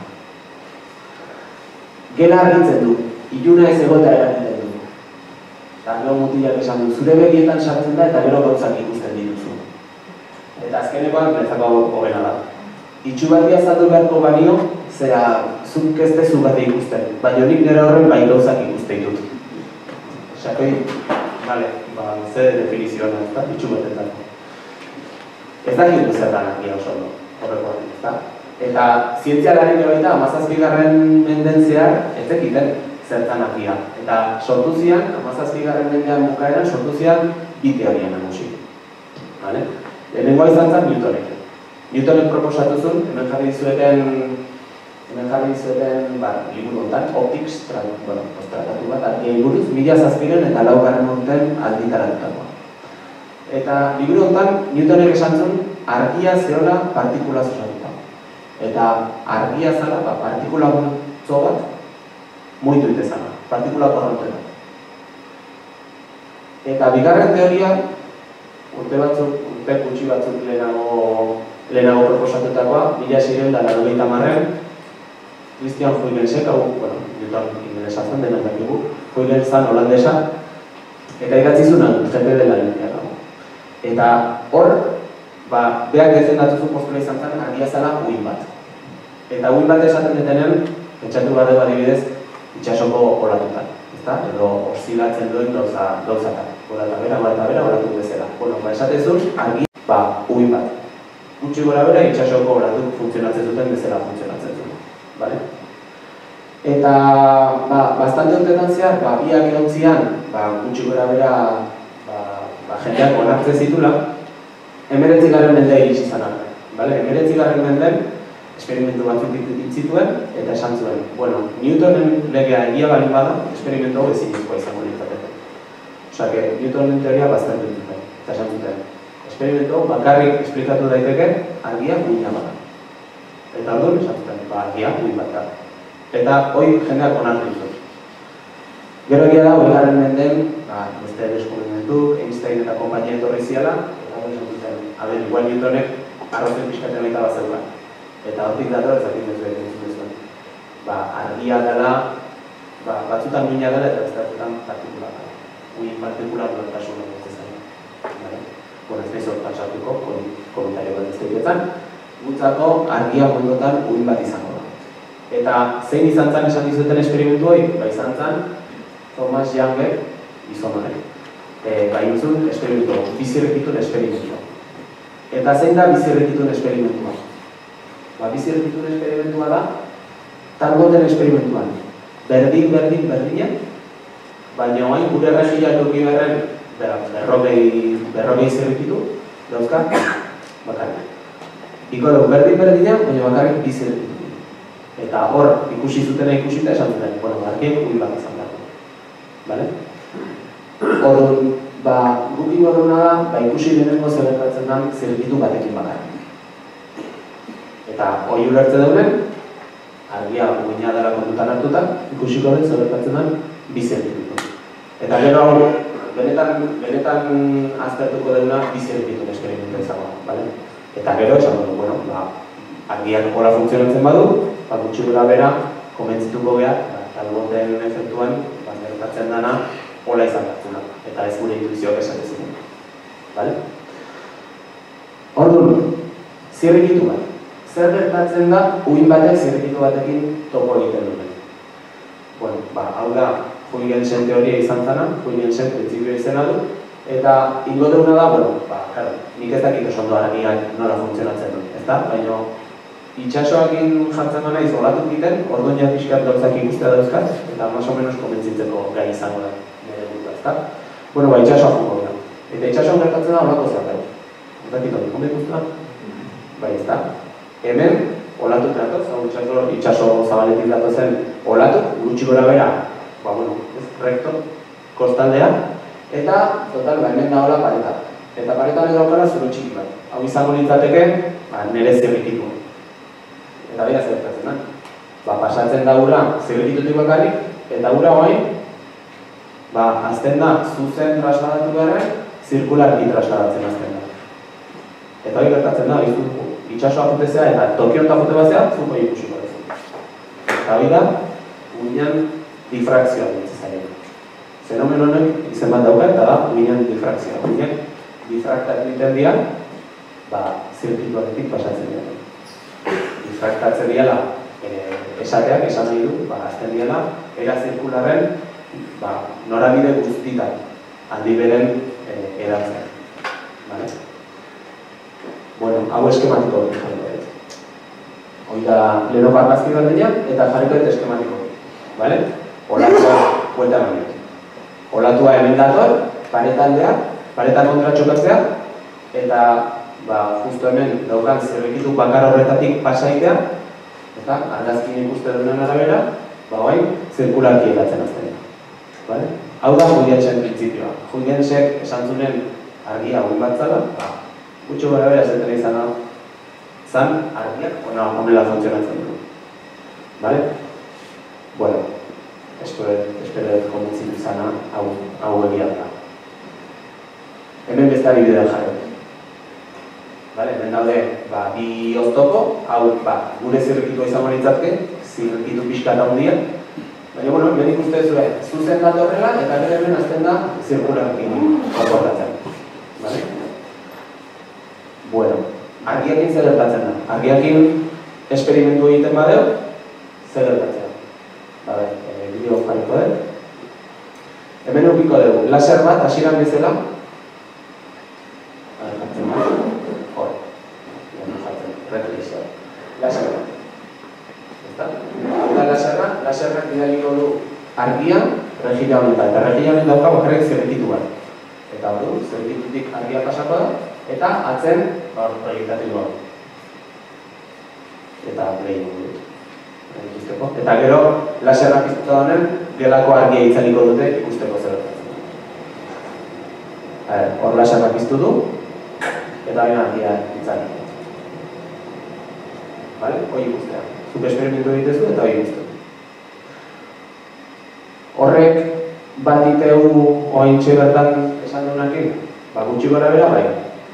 Gela argitzen du, iluna ez egotea eragiten du. Eta gero mutilak esan du, zure begietan sartzen da eta gero gauzak ikusten dituzu. Eta azkenekoan, netzako hobena da. Itxu bat azaldu beharko banio, zera zuk ez dezu bat ikusten, baina nik nire horren bai gauzak ikusten dut. Sakoi, bale, ba, ze definizioa da, ezta, itxu batetan. Ez dakit du zertan argia oso ondo, horrekoan, ezta? Eta zientzialaren baita, hamazazpigarren mendean zehar, ez zekiten zertan argia. Eta sortu zian, hamazazpigarren mendean bukaeran, sortu zian bi teoria nagusi. Vale? Lehenengoa izan zen Newtonek. Newtonek proposatu zuen, hemen jarri dizueten, hemen jarri dizueten, ba, liburu honetan, optics, bueno, tratatu bat, argia inguruz, mila zazpiren eta laugarren urtean alditaratutakoa. Eta liburu honetan, Newtonek esan zuen, argia zehola partikulaz osatuta. Eta argia zala, ba, partikula multzo bat, mugitu itezana, partikula korrontena. Eta bigarren teoria, urte batzuk, urte gutxi batzuk lehenago, lehenago proposatutakoa, mila ziren da laurogeita hamarrean, Christian Huygensek, hau, bueno, Newton ingelesa zen denak dakigu, Huygens zan holandesa, eta idatzi zuen G P dela linea. Eta hor, ba, beak defendatu zu postura izan zen, argia zela uin bat. Eta uin bat esaten detenean, pentsatu bat dugu adibidez, itxasoko olatutan, ezta? Edo oszilatzen duen gauza, gauzatan. Gora eta bera, gora eta bera, olatu bezala. Bueno, ba, esatezun, argi, ba, uin bat. Gutxi gora bera, itxasoko olatu funtzionatzen duten bezala funtzionatzen zuen. Bale? Eta, ba, bastante urtetan zehar, ba, biak egon zian, ba, gutxi gora bera, ba, ba, jendeak onartzen zitula, hemeretzi garren mendea iritsi izan arte. Bale? hemeretzi garren menden, esperimentu batzuk ditzituen, eta esan zuen. Bueno, Newtonen legea egia balin bada, esperimentu hau ezinezkoa izango nintzateke. Osea, que Newtonen teoria bastante duten, eta esan zuten. Esperimentu hau bakarrik esplikatu daiteke, argia uina bada. Eta orduan esan zuten, ba, argia uin bat da. Eta hori jendeak onartu ditu. Gero egia da, hogeigarren mendeen, beste deskubrimendu, Einstein eta konpainia etorri ziala, eta hori zuten, aber, igual Newtonek arrozen pixkaten baita bat zeukan. Eta hortik dator, ez dakit ez behar entzun zuen. Ba, argia dela, ba, batzutan muina dela eta bestetan partikular dela. Uin partikular duertasun hori ez ezan. Bueno, ez nahiz hortan sartuko, komentario bat ez teiketan. Gutzako argia mundotan uin bat izango da. Eta zein izan zen esan dizuten esperimentu hori? Ba, izan zen Thomas Youngek, izan honek, e, ba, intzun esperimentu, bizirrekitun esperimentua. Eta zein da bizirrekitun esperimentua? Ba, bizirrekitun esperimentua da, tangoten esperimentuan. Berdin, berdin, berdinen, baina hain gure regia eduki berren, berrogei, berrogei zirrekitu, dauzka, bakarrik. Iko dugu, berdin, berdinen, baina bakarrik bizirrekitu. Eta hor, ikusi zutena ikusita esan zuten, bueno, argiek uin bat izan dago. Bale? Orduan, ba, guk ingo duna da, ba, ikusi lehenengo zerretatzen den zirrikitu batekin bakarrik. Eta hori ulertze daunen, argia uina dela kontutan hartuta, ikusiko den zerretatzen den bi zirrikitu. Eta gero hau, benetan, benetan aztertuko dena bi zirrikitu esperimentu izango, bale? Eta gero esan dugu, bueno, ba, argiak hola funtzionatzen badu, ba, gutxi gura bera, komentzituko behar, ba, talboten efektuan, ba, gertatzen dana, hola izan batzuna, eta ez gure intuizioak esatezen. Bale? Orduan, zirrikitu bat. Zer gertatzen da, uin batek zirrikitu batekin topo egiten duen. Bueno, ba, hau da, Huygensen teoria izan zana, Huygensen printzipioa izena du, eta ingo deuna da, bueno, ba, claro, nik ez dakit oso ondo argiak nola funtzionatzen du, ezta? Baina, itxasoakin jartzen dena izolatuk egiten, orduan ja pixkat gauzak ikustea dauzkat, eta más o menos komentzitzeko gai izango da nire dugu, ezta? Bueno, ba, itxasoa jungo da. Eta itxasoan gertatzen da horako zer da. Ez dakit hori, ondo ikusten da? Bai, ezta? Hemen, olatu datoz, hau itxaso, itxaso zabaletik datozen olatu, gutxi gora bera, ba, bueno, ez, rekto, kostaldea, eta, total, ba, hemen da hola pareta. Eta paretan edo okara zuru txiki bat. Hau izango nintzateke, ba, nire zirrikitu. Eta bera zertatzen da. Ba, pasatzen da ura zirrikitutik bakarrik, eta ura hori, ba, azten da, zuzen trasladatu beharren, zirkularki trasladatzen azten da. Eta hori gertatzen da, izutu, itxasoa jutezea eta Tokion eta jute bazea, zuko ikusiko dezu. Eta hori da, uinean difrakzioa ditzazaien. Fenomen honek izen bat dauka, eta da, uinean difrakzioa. Uinean difraktat egiten dira, ba, zirrikituaretik pasatzen dira. Difraktatzen diala, esateak, esan nahi du, ba, azten diala, era zirkularren, ba, norabide guztitan, handi beren edatzen. Vale? Bueno, hau eskematiko hori jarriko dut. Hoi da, lehenoko argazki bat dira, eta jarriko dut eskematiko hori. Vale? Olatua, buelta maniak. Olatua hemen dator, paretaldea, paretan kontra txokatzea, eta ba, justo hemen daukan zerrekitu bakar horretatik pasaitea, eta argazkin ikuste duen arabera, ba, oain, zirkularki edatzen azten. Vale? Hau da Huygensen printzipioa. Huygensek esan zuen argia hori bat zala, ba, gutxo gara bera zetera izan hau, zan argiak ona honela funtzionatzen du. Vale? Bueno, espero dut komentzitu izana hau, hau egia da. Hemen beste adibidea jarri. Vale, hemen daude, ba, bi oztopo, hau, ba, gure zirrikitua izango nintzatke, zirrikitu pixka eta hundia. Baina, bueno, hemen ikuste zuen, zuzen datorrela, eta gero hemen azten da zirkularkin konportatzen. Vale? Bueno, argiakin zer gertatzen da. Argiakin esperimentu egiten badeu, zer gertatzen da. Vale, e, bideo jarriko dut. Hemen eukiko dugu, laser bat, hasieran bezala. Vale, jartzen da. Reflexio. Laserra. Eta laserra, laserrak bidaliko du argia regia honetan. Eta regia honetan dauka bakarrik zirrikitu bat. Eta hori, zirrikitutik argia pasako da, eta atzen, ba, proiektatu dugu. Eta play dugu. Eta gero, laserra piztuta honen, gelako argia itzaliko dute ikusteko zertatzen. Hor laserra piztu du, eta hori argia itzaliko. Vale? Hoi ikustea. Zuk esperimentu egitezu eta hoi ikustu. Horrek bat itegu oaintxe bertan esan duenakin, ba, gutxi gora bera bai.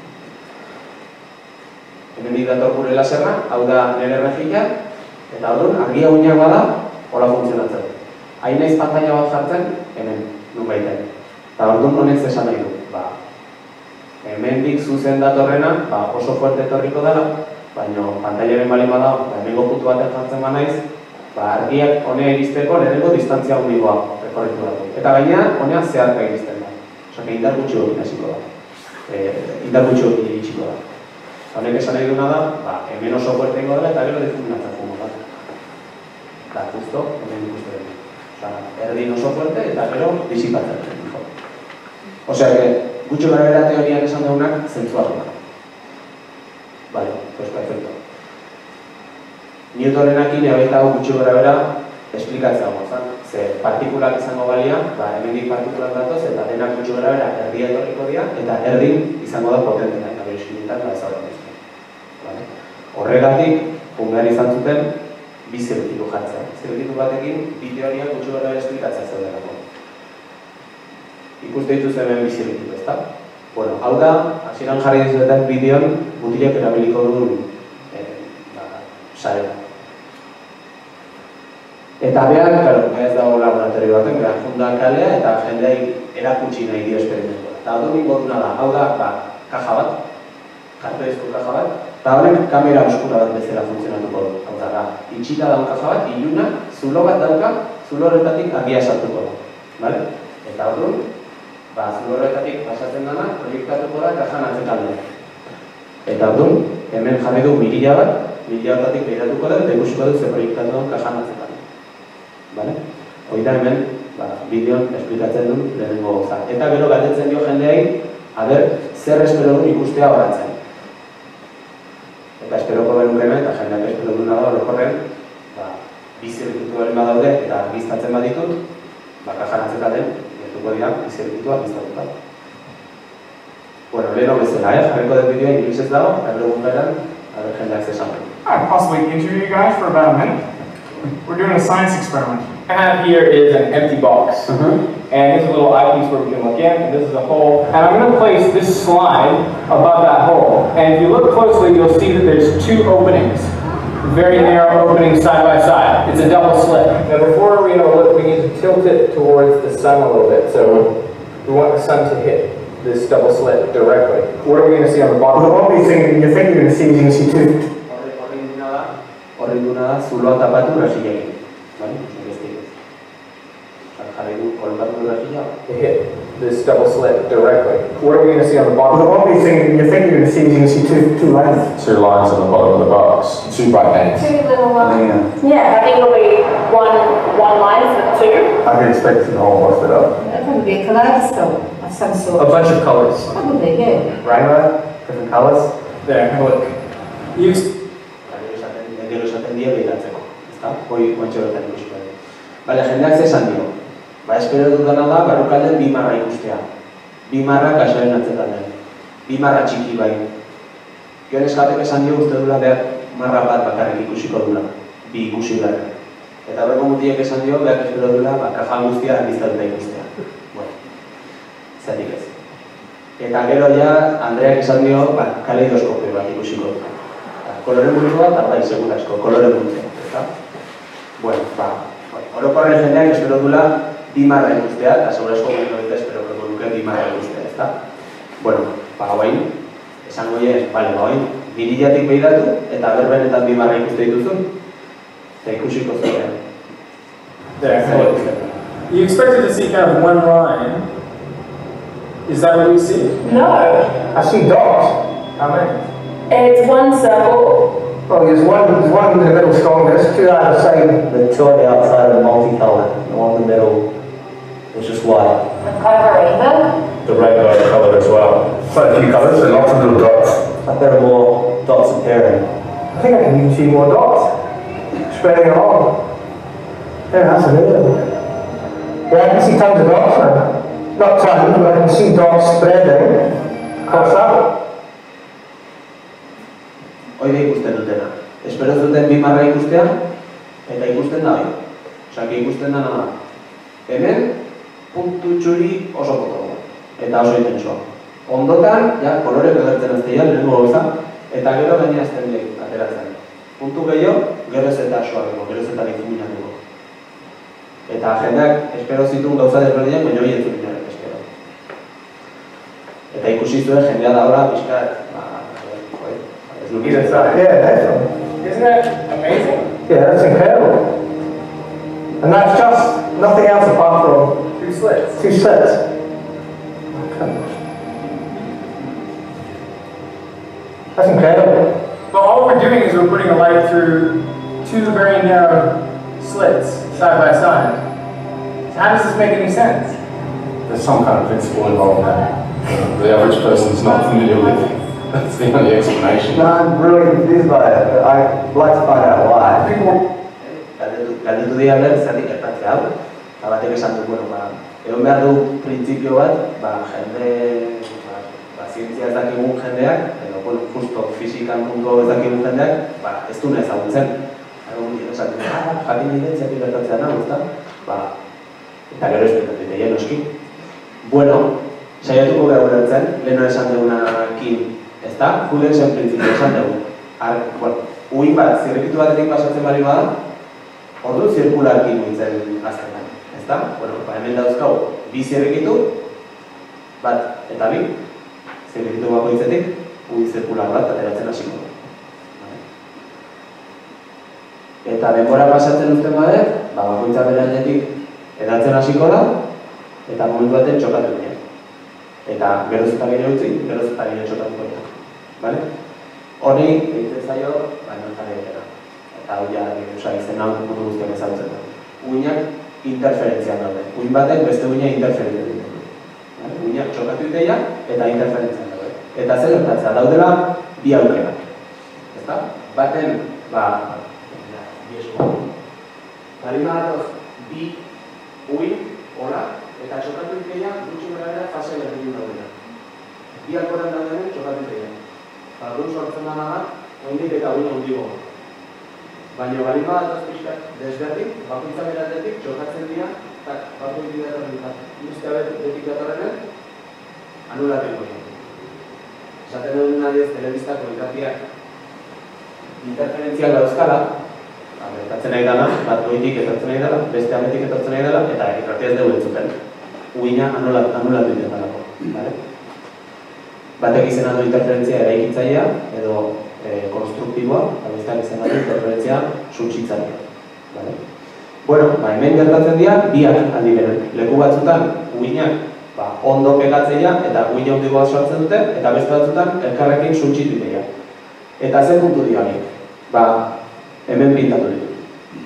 Hemen dator gure laserra, hau da nire rejila, eta orduan argia uinak bada, hola funtzionatzen. Hain naiz pantalla bat jartzen, hemen, nun baiten. Eta orduan honek esan nahi du. Ba, hemendik zuzen datorrena, ba, oso fuerte etorriko dela, baina pantailaren bali bada, ba, hemengo putu baten jartzen ba naiz, ba, argiak honea iristeko lehenengo distantzia hundigoa rekorritu datu. Eta gainera, honea zeharka iristen da. Osa, indar gutxi hori hasiko da. E, indar gutxi hori iritsiko da. Honek esan nahi duna da, ba, hemen oso fuerte ingo dela eta gero difuminatzen fungo da. Eta, justo, hemen ikuste dut. Osa, erdin oso fuerte eta gero disipatzen dut. Osea, que gutxi gara bera teoriak esan dugunak zentzua duna. Vale, pues perfecto. Newtonenakin ebaita hau gutxi gara bera esplikatzea gozan. Ze partikulak izango balia, ba, hemendik partikulak datoz eta denak gutxi gara bera erdia etorriko dira eta erdin izango da potentena eta bere eskintan da ezagutzen. Vale? Horregatik, pungar izan zuten bi zirrikitu jartzea. Zirrikitu batekin, bi teoriak gutxi gara bera esplikatzea zeudelako. Ikuste dituz hemen bi zirrikitu, ezta? Bueno, hau da, hasieran jarri dizuetan bideon mutilek erabiliko duen eh, ba, sarera. Eta behar, claro, ez dago laboratorio baten, behar funda kalea eta jendei erakutsi nahi dio esperimentua. Eta hau dugu duna da, hau da, ba, kaja bat, kartoizko kaja bat, eta horrek kamera oskura bat bezala funtzionatuko du. Hau da, itxita daun kaja bat, iluna, zulo bat dauka, zulo horretatik argia sartuko da. Vale? Eta hor du, ba, zulo horretatik pasatzen dana, proiektatuko da kajan atzekaldea. Eta hor du, hemen jarri du mirila bat, mirila horretatik behiratuko da, eta ikusiko du ze proiektatu da kajan atzekaldea. Vale? Hoi da hemen, ba, bideon esplikatzen duen lehenengo goza. Eta gero galdetzen dio jendeei, aber, zer espero duen ikustea horatzen. Eta esperoko benukena, eta jendeak espero duen da horrekorren, ba, bizirritutu beren badaude, eta biztatzen baditut, ba, kajan atzekaldeen, gertuko dira, bizirritutua biztatuta. Bueno, leheno bezala, eh? Jarriko den bideoa inglesez dago, eta gero gumberan, aber jendeak zesan. I'd possibly interview you guys for about a minute. We're doing a science experiment. I have here is an empty box. Uh-huh. And this is a little eyepiece where we can look in, and this is a hole. And I'm going to place this slide above that hole. And if you look closely, you'll see that there's two openings. Very narrow openings side by side. It's a double slit. Now before we know look, we need to tilt it towards the sun a little bit. So we want the sun to hit this double slit directly. What are we going to see on the bottom? Well, the only thing you think you're going to see is you're going to see two. Horren duna da, zuloa tapatu rasilekin. Bale? Bestik ez. Jarri du, kolokatu du rasila. To hit this double slit directly. What are we going to see on the Well, bottom? the only thing you think you're going to see is you're going to see two, two lines. Two lines on the bottom of the box. Two bright bands. Two little ones. Yeah, I think it'll be one one line for two. I can expect the whole most of it up. That would be a kaleidoscope of some A sort. bunch of colors. Probably, yeah. Rainbow, different colors. There, have a look. You Gero esaten die behiratzeko, ezta? Hoi kontxe bertan ikusiko dugu. Bale, jendeak zesan dio. Ba, espero dudana da, barrukalden bi marra ikustea. Bi marra kaxaren atzekaldean. Bi marra txiki bai. Gero eskatek esan dio uste dula behar marra bat bakarrik ikusiko dula. Bi ikusi behar. Eta berko mutiek esan dio, behar espero dula, ba, kajan guztia erdiztatuta ikustea. Bueno, zatik ez. Eta gero ja, Andreak esan dio, ba, kaleidoskopio bat ikusiko dula. Kolore multua eta bai, segurasko, kolore multua, eta? Bueno, ba, orokorren jendeak espero dula bi marra ikustea, eta segurasko multua espero duke bi marra ikustea, ezta? Bueno, ba, guain, esango ez, bale, ba, guain, birillatik behiratu, eta berbenetan bi marra ikuste dituzun, eta ikusiko zuten. There, have a look. You expected to see kind of one line. Is that what you see? No, I see dots. How many? it's one circle. Oh, there's one, there's one in the middle strongest, two either side. The two on the outside are multicolored. The one in the middle is just white. The color rainbow. The rainbow colour as well. Quite a few colours and lots of little dots. Like there are more dots appearing. I think I can even see more dots spreading along. Yeah, that's amazing. Yeah, I can see tons of dots now. Not tons, but I can see dots spreading across that. Hoi da ikusten dutena. Espero zuten bi marra ikustea, eta ikusten da bai. Osa, ikusten da nada. Hemen, puntu txuri oso potolo, eta oso intensoa. Ondotan, ja, kolorek agertzen azteia, lehenengo gauza, eta gero gaina azten lehik, ateratzen. Puntu gehiago, geroz eta suabeko, geroz eta difuminatuko. Eta jendeak espero zituen gauza desberdinak, baina hori entzun ginen espero. Eta ikusi zuen jendea da hola, pixkat, ba, ez dut Yeah, that's one. Isn't that amazing? Yeah, that's incredible. And that's just nothing else apart from Two slits. two slits. Okay. That's incredible. But all we're doing is we're putting a light through two very narrow slits side by side. So how does this make any sense? There's some kind of principle involved in that. The average person's not familiar with. That's the only explanation. No, I'm really confused by it, but I'd like to find out why. Galdetu dira ber, zertik gertatzea hau, eta batek esan du, bueno, ba, egon behar du printzipio bat, ba, jende, ba, ba, zientzia ez dakigun jendeak, edo, bueno, justo fizikan puntu ez dakigun jendeak, ba, ez du nahi ezagutzen. Egon dira, esan du, ah, jakin nire, zertik gertatzea nahi, ezta? Ba, eta gero esplikatu dira, noski. Bueno, saiatuko behar ulertzen, leheno esan deunakin, ezta? Julen zen printzipio esan dugu. Bueno, uin bat, zirrikitu batetik pasatzen bali bada, ordu zirkularki nintzen azten da, ezta? Bueno, ba, hemen dauzkau, bi zirrikitu, bat eta bi, zirrikitu bakoitzetik, uin zirkular bat ateratzen hasiko da. Eta denbora pasatzen uzten bade, ba, bakoitza bere aldetik edatzen hasiko da, eta momentu baten txokatu dira. Eta geroz eta gire utzi, geroz eta gire txokatuko dira. Vale? Hori, egiten zaio, baina eta gire eta hau ja, izan hau mundu guztiak ezagutzen da. Uinak interferentzian daude. Uin batek beste uina interferentzia ditu. Uinak txokatu ideia eta interferentzian daude. Eta zer gertatzea, daudela bi aukerak. Ezta? Baten, ba, biesko. Balima datoz, bi uin, hola, eta txokatu ideia gutxi gara fase berdin daudela. Bi alkoran daudenen txokatu ideia. Baldun sortzen dana da, oindik eta uin ondigo. Baina balin badatoz pixkat desberdin, bakoitza beratetik txokatzen dira, eta bakoitza beratetik guztia betik datorrenen, anulatiko dira. Esaten duen nahi ez telebistako ikatiak interferentziak dauzkala, gertatzen nahi dela, bat goitik etortzen nahi dela, beste ametik etortzen nahi dela, eta ikatia ez dugu entzuten. Uina anulatu dira dalako. Batek izena du interferentzia eraikitzailea, edo Eh, konstruktiboa, eta besteak izan dut interferentzia suntsitzailea. Vale? Bueno, ba, hemen gertatzen dira, biak aldi beren. Leku batzutan, uinak ba, ondo pegatzeia, eta uina hondigoa sortzen dute, eta beste batzutan, elkarrekin suntsitu ideia. Eta ze puntu dira hori? Ba, hemen pintatu ditu.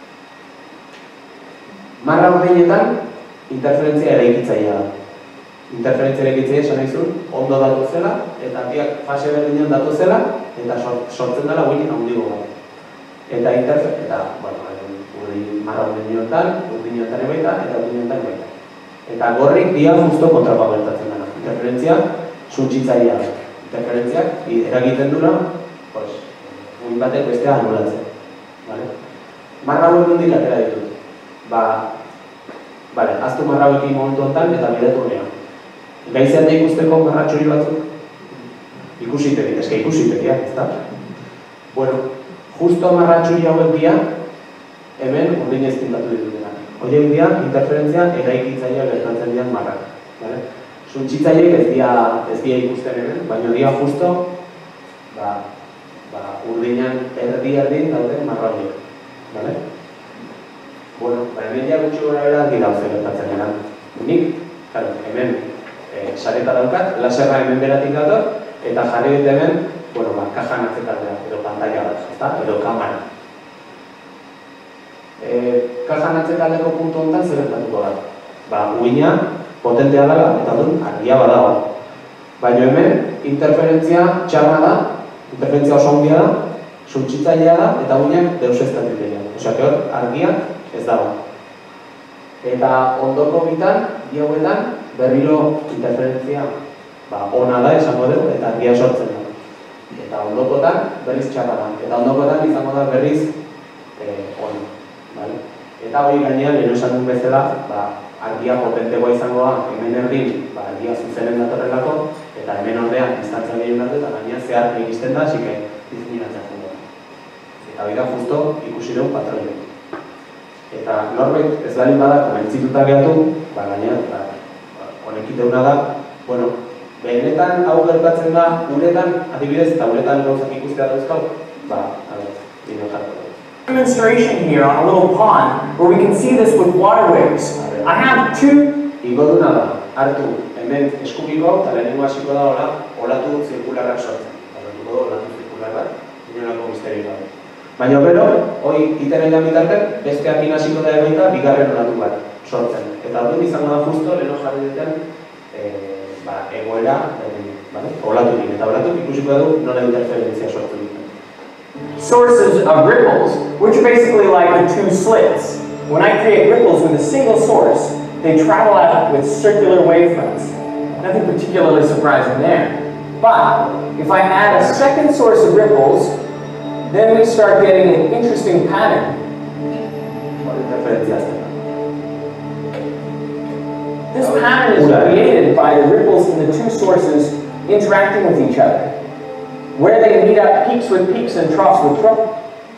Marra urdinetan, interferentzia eraikitzailea da. Interferentzia eraikitzailea esan nahi zuen, ondo datu zela, eta biak fase berdinean datu zela, eta sortzen dela uinin handigo bat. Eta interfer... eta, bueno, urdin marra urdinoetan, urdinoetan ebaita, eta urdinoetan ebaita. Eta gorrik dia justo kontrapa gertatzen dena. Interferentzia suntsitzailea da. Interferentziak eragiten dura, pues, uin batek bestea anulatzen. Vale? Marra urdindik atera ditut. Ba, vale, aztu marra urdin momentu honetan eta bidetu nean. Gaizean da ikusteko marra txori batzuk? Ikusitetik, eske ikusitekia, ez da? Bueno, justo marra txuri hauek dia, hemen urdin ez pintatu ditutena. Horiek dia, interferentzia eraikitzailea gertatzen dian marrak. Suntsitzaileek ez dia, ez dia ikusten hemen, baina dia justo ba, ba, urdinan erdi-erdin dauden marra horiek. Vale? Bueno, ba, hemen ja gutxi gora bera dira hau gertatzen dira. Nik, claro, hemen e, sareta daukat, laserra hemen beratik dator, eta jarri dut hemen, bueno, ba, kajan atzekaldea, edo pantalla bat, ezta? Edo kamara. E, kajan atzekaldeko puntu honetan zer gertatuko da. Ba, uina potentea dela, eta dut, argia badago. Baina hemen, interferentzia txarra da, interferentzia oso handia da, suntsitzailea da, eta uinak deus ez datitea. Osea, hor, argia ez dago. Eta ondoko bitan, bi hauetan, berriro interferentzia ba, ona da, esango dugu, eta argia sortzen da. Eta ondokotan berriz txarra da. Eta ondokotan izango da berriz eh, ona. Vale? Eta hori gainean, lehen esan duen bezala, ba, argia potentegoa izango da, hemen erdin, ba, argia zuzenen datorrelako, eta hemen ordean, distantzia gehien dut, eta gainean zehar egizten da, así que difuminatzen zengo. Eta hori da, justo, ikusi dugu patroio. Eta norbait ez balin bada, konbentzituta gehatu, ba, gainean, ba, honekiteuna da, bueno, benetan hau gertatzen da, uretan, adibidez, eta uretan gauzak ikustea dauzkau, ba, a ver, bine jarko. Demonstration here on a little pond where we can see this with water waves. I have two. Ingo duna da, hartu, hemen eskubiko, eta lehenengo hasiko da hola, olatu zirkularrak sortzen. Olatuko da, olatu zirkularrak, inolako misterio da. Baina gero, hoi iteren da bitarten, beste akin hasiko da egoita, bigarren olatu bat sortzen. Eta hori izango da justo, leheno jarri duten, eh, ba, egoera, eh, vale? Olaturik. Eta olatuk ikusiko du, nola interferentzia sortu duten. Sources of ripples, which are basically like the two slits. When I create ripples with a single source, they travel out with circular wavefronts. Nothing particularly surprising there. But if I add a second source of ripples, then we start getting an interesting pattern. This pattern is created by the ripples in the two sources interacting with each other. Where they meet up peaks with peaks and troughs with troughs.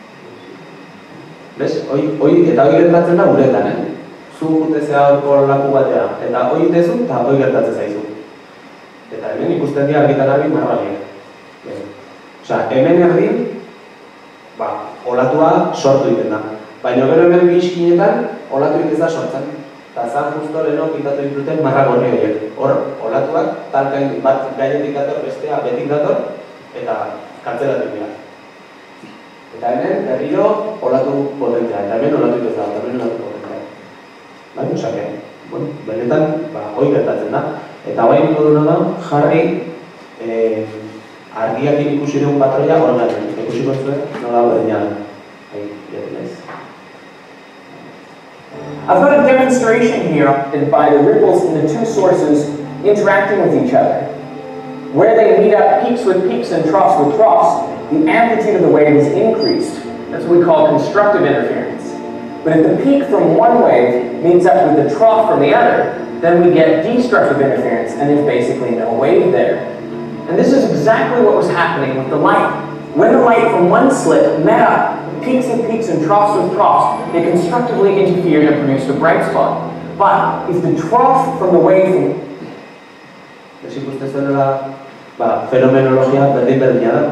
Bez, hoi eta hoi gertatzen da uretan, eh? Zu gutezea horko laku batea, eta hoi dezu eta hoi gertatzen zaizu. Eta hemen ikusten dira argitan argi marraliak. Osea, hemen erdin, ba, olatua sortu egiten da. Baina gero hemen biskinetan, olaturik ez da sortzen. Eta zan justo leheno kitatu dituten marra gorri horiek. Hor, olatuak, talkain bat gainetik dator, bestea betik dator, eta kantzelatik dira. Eta hemen, berriro, olatu potentea. Eta hemen olatu ez da, eta hemen olatu potentea. Bai, osake, bueno, benetan, ba, hoi gertatzen da. Eta bai niko duna da, jarri, eh, argiakin ikusi dugun patroia, horregatzen. Ikusiko zuen, nola berdina da. Hai, jaten naiz. I've got a demonstration here by the ripples in the two sources interacting with each other. Where they meet up peaks with peaks and troughs with troughs, the amplitude of the wave is increased. That's what we call constructive interference. But if the peak from one wave meets up with the trough from the other, then we get destructive interference, and there's basically no wave there. And this is exactly what was happening with the light. When the light from one slit met up peaks and peaks and troughs with troughs, they constructively interfered and produced a bright spot. But if the trough from the wave from Ez ikusten zuela, ba, fenomenologia berdin berdina da.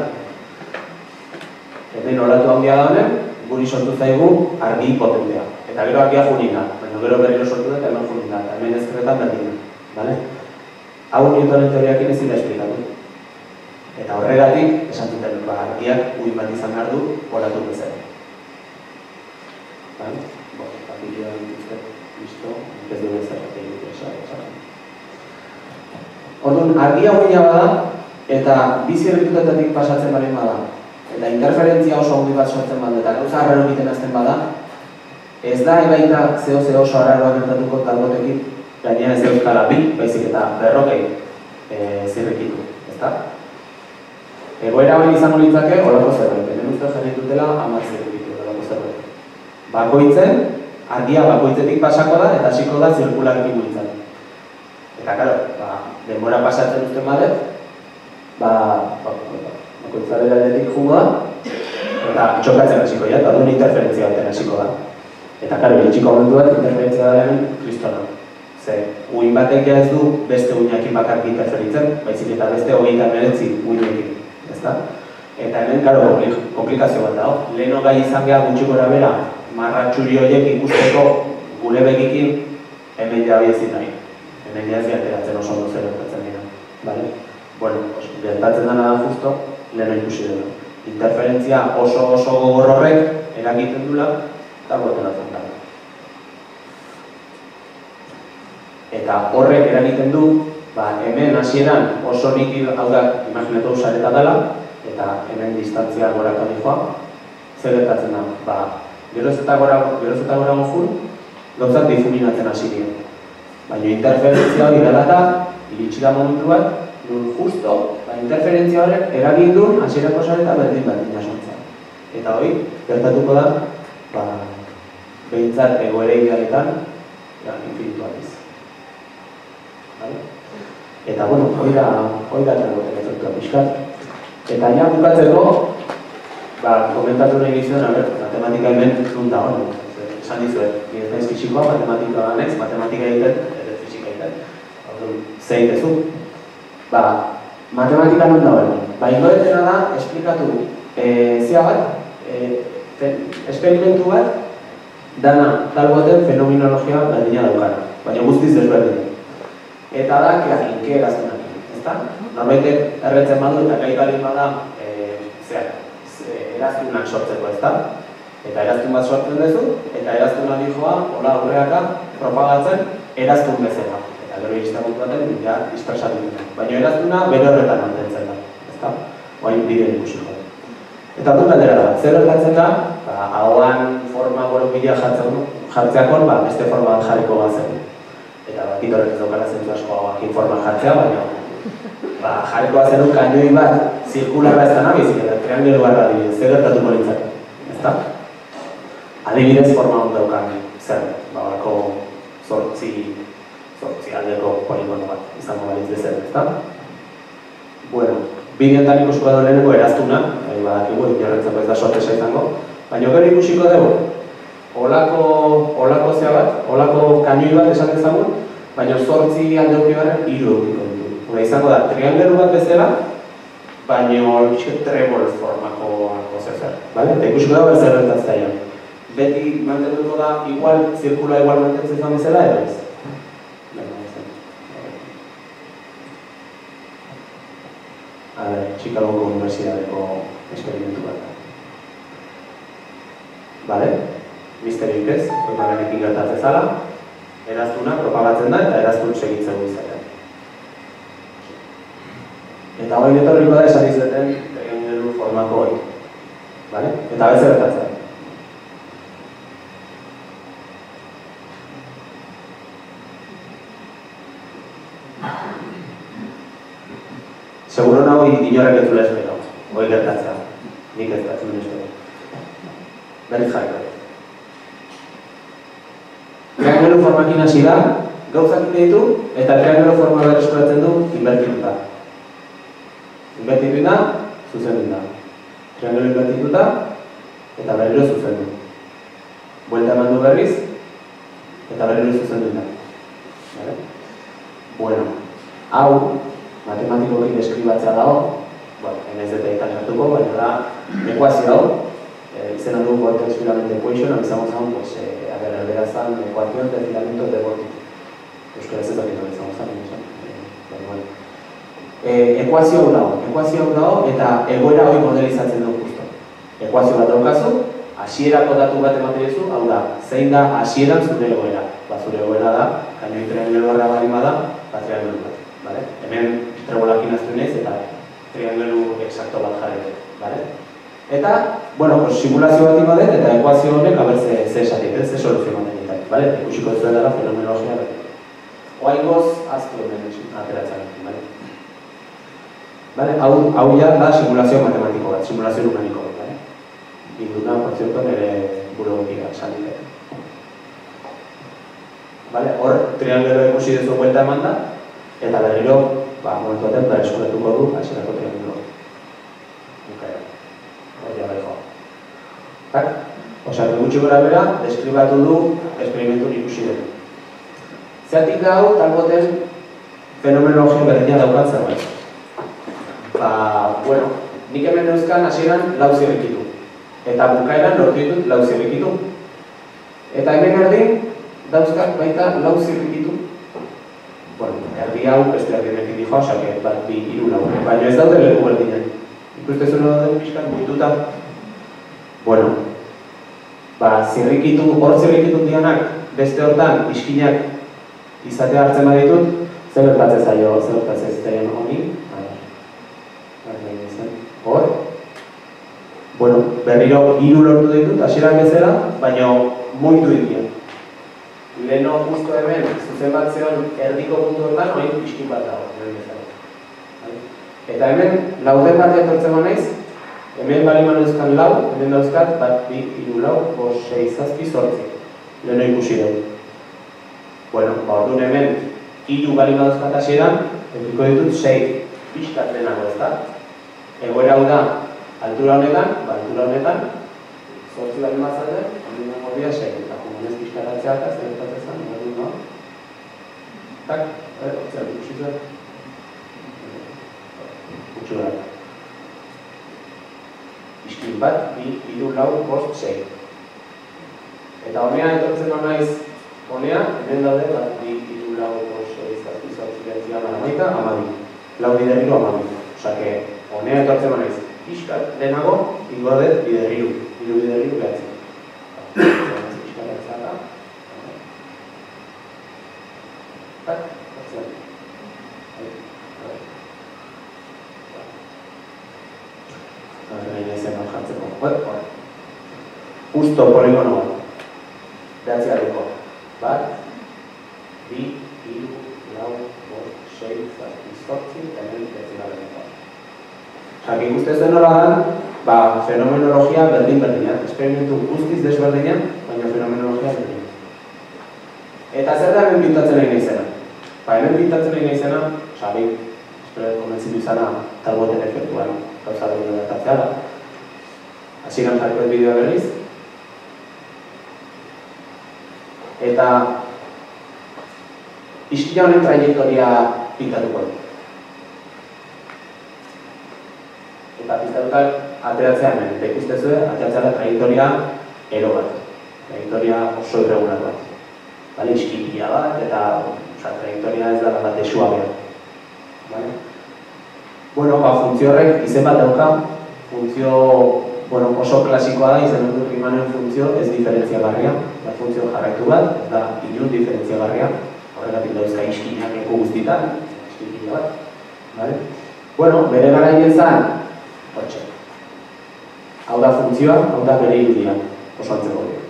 Hemen olatu handia da honen, guri sortu zaigu argi potentea. Eta gero argia junina, baina gero berriro sortu da eta hemen junina, eta hemen ezkerretan berdina. Vale? Hau Newtonen teoriakin ezin da esplikatu. Eta horregatik, esan zuten, ba, argiak uin bat izan behar du, olatu bezala. Vale? Bo, papilia dituzte, listo, ez du bezala egin esan. Orduan, argia huina bada, eta bizi erritutetatik pasatzen baren bada, eta interferentzia oso handi bat sortzen bada, eta gauza arraro egiten azten bada, ez da ebaita zeo zeo oso arraroa gertatuko talgotekin, gainera ez euskala bi, baizik eta berrokei e, zirrikitu, ezta? Egoera hori izango litzake, olako zerbait, hemen uste jarritutela hamar zirrikitu, olako zerbait. Bakoitzen, argia bakoitzetik pasako da, eta hasiko da zirkularki bultzen. Eta, karo, ba, denbora pasatzen uzten badet, ba, bakoitzaren aldetik jungo da, eta txokatzen hasiko da, eta duen interferentzia baten hasiko da. Eta, karo, iritsiko momentu bat, interferentzia da hemen kristona. Ze, uin batek ez du beste uinakin bakarki interferitzen, baizik eta beste hogeita meretzi uinekin, ezta? Eta hemen, karo, komplikazio bat dago. Leheno gai izan geha gutxi gora bera, marra txuri horiek ikusteko gure begikin, hemen jabi ezin nahi. Hemen jaz ateratzen oso ondo zer gertatzen dira. Vale? Bueno, gertatzen dena da justo, leheno ikusi dela. Interferentzia oso oso gogor horrek eragiten dula, eta botenatzen da. Eta horrek eragiten du, ba, hemen hasieran oso nikil, hau da, imaginatu sareta dela, eta hemen distantzia goraka dihoa, zer gertatzen da? Ba, geroz eta gora gofun, gauzak difuminatzen hasi dira. Baina interferentzia hori dela eta iritsi da momentu bat, nun justo, ba, interferentzia horrek eragin duen hasierako sareta berdin bat inasortzea. Eta hori, gertatuko da, ba, behintzat egoera idealetan, ja, infinitu aldiz. Eta, bueno, hori da, hori da tragoten efektua pixkat. Eta ja, bukatzeko, ba, komentatu nahi gizuen, a ber, matematika hemen nun da hori. Esan dizuet, ni ez naiz fisikoa, matematika ganez, matematika egiten, ez fisika egiten. Orduan, zein dezu. Ba, matematika nun da hori. Ba, ingoetena da, esplikatu, e, zea bat, e, esperimentu bat, dana talboten fenomenologia berdina daukara, baina guztiz desberdin. Eta da, keazin, ke eraztunak, ezta? Norbaitek erretzen badu eta gai balin bada, e, zea, eraztunak sortzeko, ezta? Eta eraztun bat sortzen duzu, eta eraztun bat dijoa, hola aurreaka, propagatzen, eraztun bezala. Eta gero iristen baten, ja, dispersatu duten. Baina eraztuna bere horretan mantentzen da, ezta? Oain bideen ikusiko. Eta dut galdera da, zer gertatzen da, ba, hauan forma gero bidea jartzeakon, ba, beste forma bat jarriko bazen. Eta bat, horrek ez daukara zentu asko hauakin forma jartzea, baina ba, jarriko bazen un kainoi bat, zirkularra ez da nabizik, eta triangelu barra adibidez, zer gertatuko nintzak, ezta? Adibidez forma hon daukan, zer, ba, bako zortzi, zortzi aldeko poligono bat, izango balitz bezen, ezta? Bueno, bideotan ikusiko edo lehenengo eraztuna, e, badakigu, jarretzeko ez da sorpresa izango, baina gero ikusiko dugu, olako, olako zea bat, olako kainoi bat esan dezagun, baina zortzi alde hoki barren hiru eukiko ditu. Hora izango da, triangelu bat bezala, baina trebol formako alko zezer, bale? Eta ikusiko dugu zer gertatzea. Beti mantenduko da, igual, zirkula igual mantentzen zan bezala, edo ez? A ver, Chicagoko Universidadeko esperimentu bat. Bale? Misterioik ez, oimaranekin gertatzen zala, eraztuna propagatzen da eta eraztun segitzen izaten. Eta hori netorriko da esan izuten triangelu formako hori. Bale? Eta beze gertatzen. Seguro nago inorrek ez dula espero, hori gertatzea, nik ez datzen duen espero. Berriz jarriko. Triangelu formakin hasi da, gauzak ditu, eta triangelu forma behar eskuratzen du inbertituta. Inbertituta, zuzendu da. Triangelu inbertituta, eta berriro zuzendu. Buelta eman du berriz, eta berriro zuzendu da. Vale? Bueno, hau, matematikoki deskribatzea dago, bueno, enez eta ikan hartuko, baina da, ekuazio hau, e, izena du vortex filament equation, abizamos hau, pues, e, a ver, aldera zan, ecuación de filamentos de vortex. Euskaraz ez dakit abizamos zan, baina, bueno. E, ekuazio hau dago, ekuazio hau dago, eta egoera hori modelizatzen dugu justo. Ekuazio bat daukazu, hasierako datu bat ematen duzu, hau da, zein da hasieran zure egoera. Ba, zure egoera da, kainoi triangelu barra balin bada, ba, triangelu bat. Vale? Hemen trebolakin aztu nez eta triangelu exacto bat jarri. Vale? Eta, bueno, pues, simulazio bat ingo dut eta ekuazio honek haber ze, ze esatik, ze soluzio maten ditak. Vale? Ikusiko ez dela fenomenologia bat. Oaingoz, aztu hemen ateratzen. Vale? Vale? Hau, hau ja da simulazio matematiko bat, simulazio numeriko bat. Vale? Induna, por cierto, nire buru gira, salitek. Vale? Hor, triangelo ikusi duzu buelta eman da, eta berriro, ba, momentu baten, da eskuratuko du, hasierako triangelo. Bukaera. Hori abaiko. Tak? Osa, gutxi gora bera, deskribatu du esperimentu ikusi dugu. Zeatik da hau, talboten, fenomenologia berdina daukat zerbait. Ba, bueno, nik hemen euskan hasieran lau zirrikitu. Eta bukaeran lortu ditut lau zirrikitu. Eta hemen erdin, dauzkat baita lau zirrikitu. Bueno, erdi hau, beste erdinekin dijoa, osak, bat bi hiru lau. Baina ez daude leku berdinen. Ikustezun daude pixkan buituta. Bueno, ba, zirrikitu, hor zirrikitu dianak, beste hortan, iskinak izatea hartzen baditut, zer gertatzen zaio, zer gertatzen zaio honi. Hor. Bueno, berriro hiru lortu ditut, hasieran bezala, baina muitu ditien. Leno justo hemen, zuzen bat zeon erdiko puntu hortan, hori pixkin bat dago, hemen bezala. Eta hemen, lauden bat etortzen banaiz, hemen bali manuzkan lau, hemen dauzkat, bat, bi, hiru lau, bost, sei, zazpi, zortzi. leheno ikusi dugu. Bueno, ba, orduan hemen, hiru bali baduzkat hasieran, edukiko ditut sei pixkat lehenago, ez da? Egoera hau da, altura honetan, ba, altura honetan, zortzi bali mazate, hori nago dira sei, eta komunez pixkatatzea eta zer gertatzen zen, hori no? Tak, zer, ikusi zer? Utsurak. Iskin bat, bi, hiru, lau, bost, sei. Eta honean etortzen hor naiz, honean, hemen daude, bat, bi, hiru, lau, bost, sei, zazpi, zortzi, bederatzi, hamar, hamaika, hamabi. Lau biderriro, hamabi. Osa, que honean etortzen hor naiz, pixkat lehenago, ingo dut biderriru. Hiru biderriru behatzen. Pixkat behatzen da. Tak, behatzen. Justo poligono bat. Behatzi garriko. Bat, bi, hiru, lau, bost, sei, zazpi, zortzi, eta hemen behatzi garriko. Osa, ikusten nola da, ba, fenomenologia berdin-berdina. Esperimentu guztiz desberdina, baina fenomenologia berdina. Eta zer da hemen pintatzen nahi nahizena? Ba, hemen pintatzen nahi nahizena, osa, bi, espero konbentzitu izana, talboten efektuan, gauza dugu gertatzea da. Hasieran jarriko ez bideoa berriz. Eta iskila honen trajektoria pintatuko dut. Eta pintatuta ateratzea hemen, eta ikustezue, ateratzea trajektoria ero bat. Trajektoria oso irregular bat. Bale, iskila bat, eta oza, trajektoria ez da bat esua behar. Bale? Bueno, ba, funtzio horrek izen bat dauka, funtzio bueno, oso klasikoa da, izan dut Riemanen funtzio ez diferentziagarria, da funtzio jarraitu bat, ez da inun diferentziagarria, horregatik dauzka iskinak eko guztitan, iskikila bat, bale? Bueno, bere garaien zan, hortxe. Hau da funtzioa, hau da bere irudia, oso antzeko dira.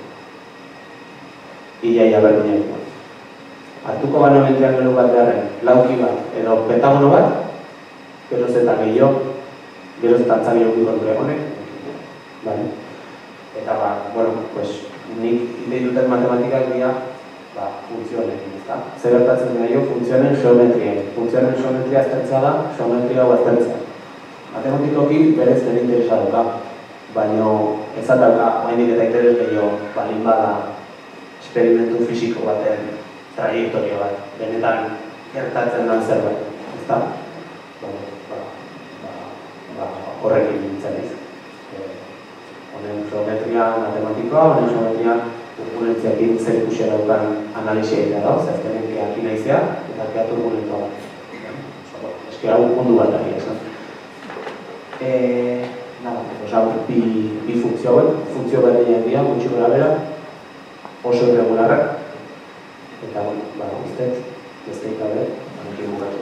Iaia berdina ikuan. Hartuko banomen triangelu bat beharren, lauki bat, edo pentagono bat, geroz eta gehiago, geroz eta antzak gehiago konture honek, vale. Eta ba, bueno, pues, nik idei duten matematikak dira, ba, funtzionekin, ezta? Zer gertatzen dira jo, funtzionen geometrien. Funtzionen geometria aztertzea da, geometria hau aztertzea. Matematikoki berez den interesa dauka, baina ez dauka, oainik eta interes gehiago, balin bada esperimentu fisiko baten trajektoria bat, benetan gertatzen den zerbait, ezta? Bueno, ba, ba, ba, horrekin nintzen ez. Honen geometria matematikoa, honen geometria turbulentziakin zer ikusia daukan analizia egitea da, zaztenen keaki naizea, eta kea turbulentoa bat. Eski hau mundu bat ari, esan. Nada, oza, bi, bi funtzio hauek, funtzio berdinak dira, gutxi gora bera, oso irregularrak, eta, bueno, ba, ustez, besteik gabe, anekin bukatu.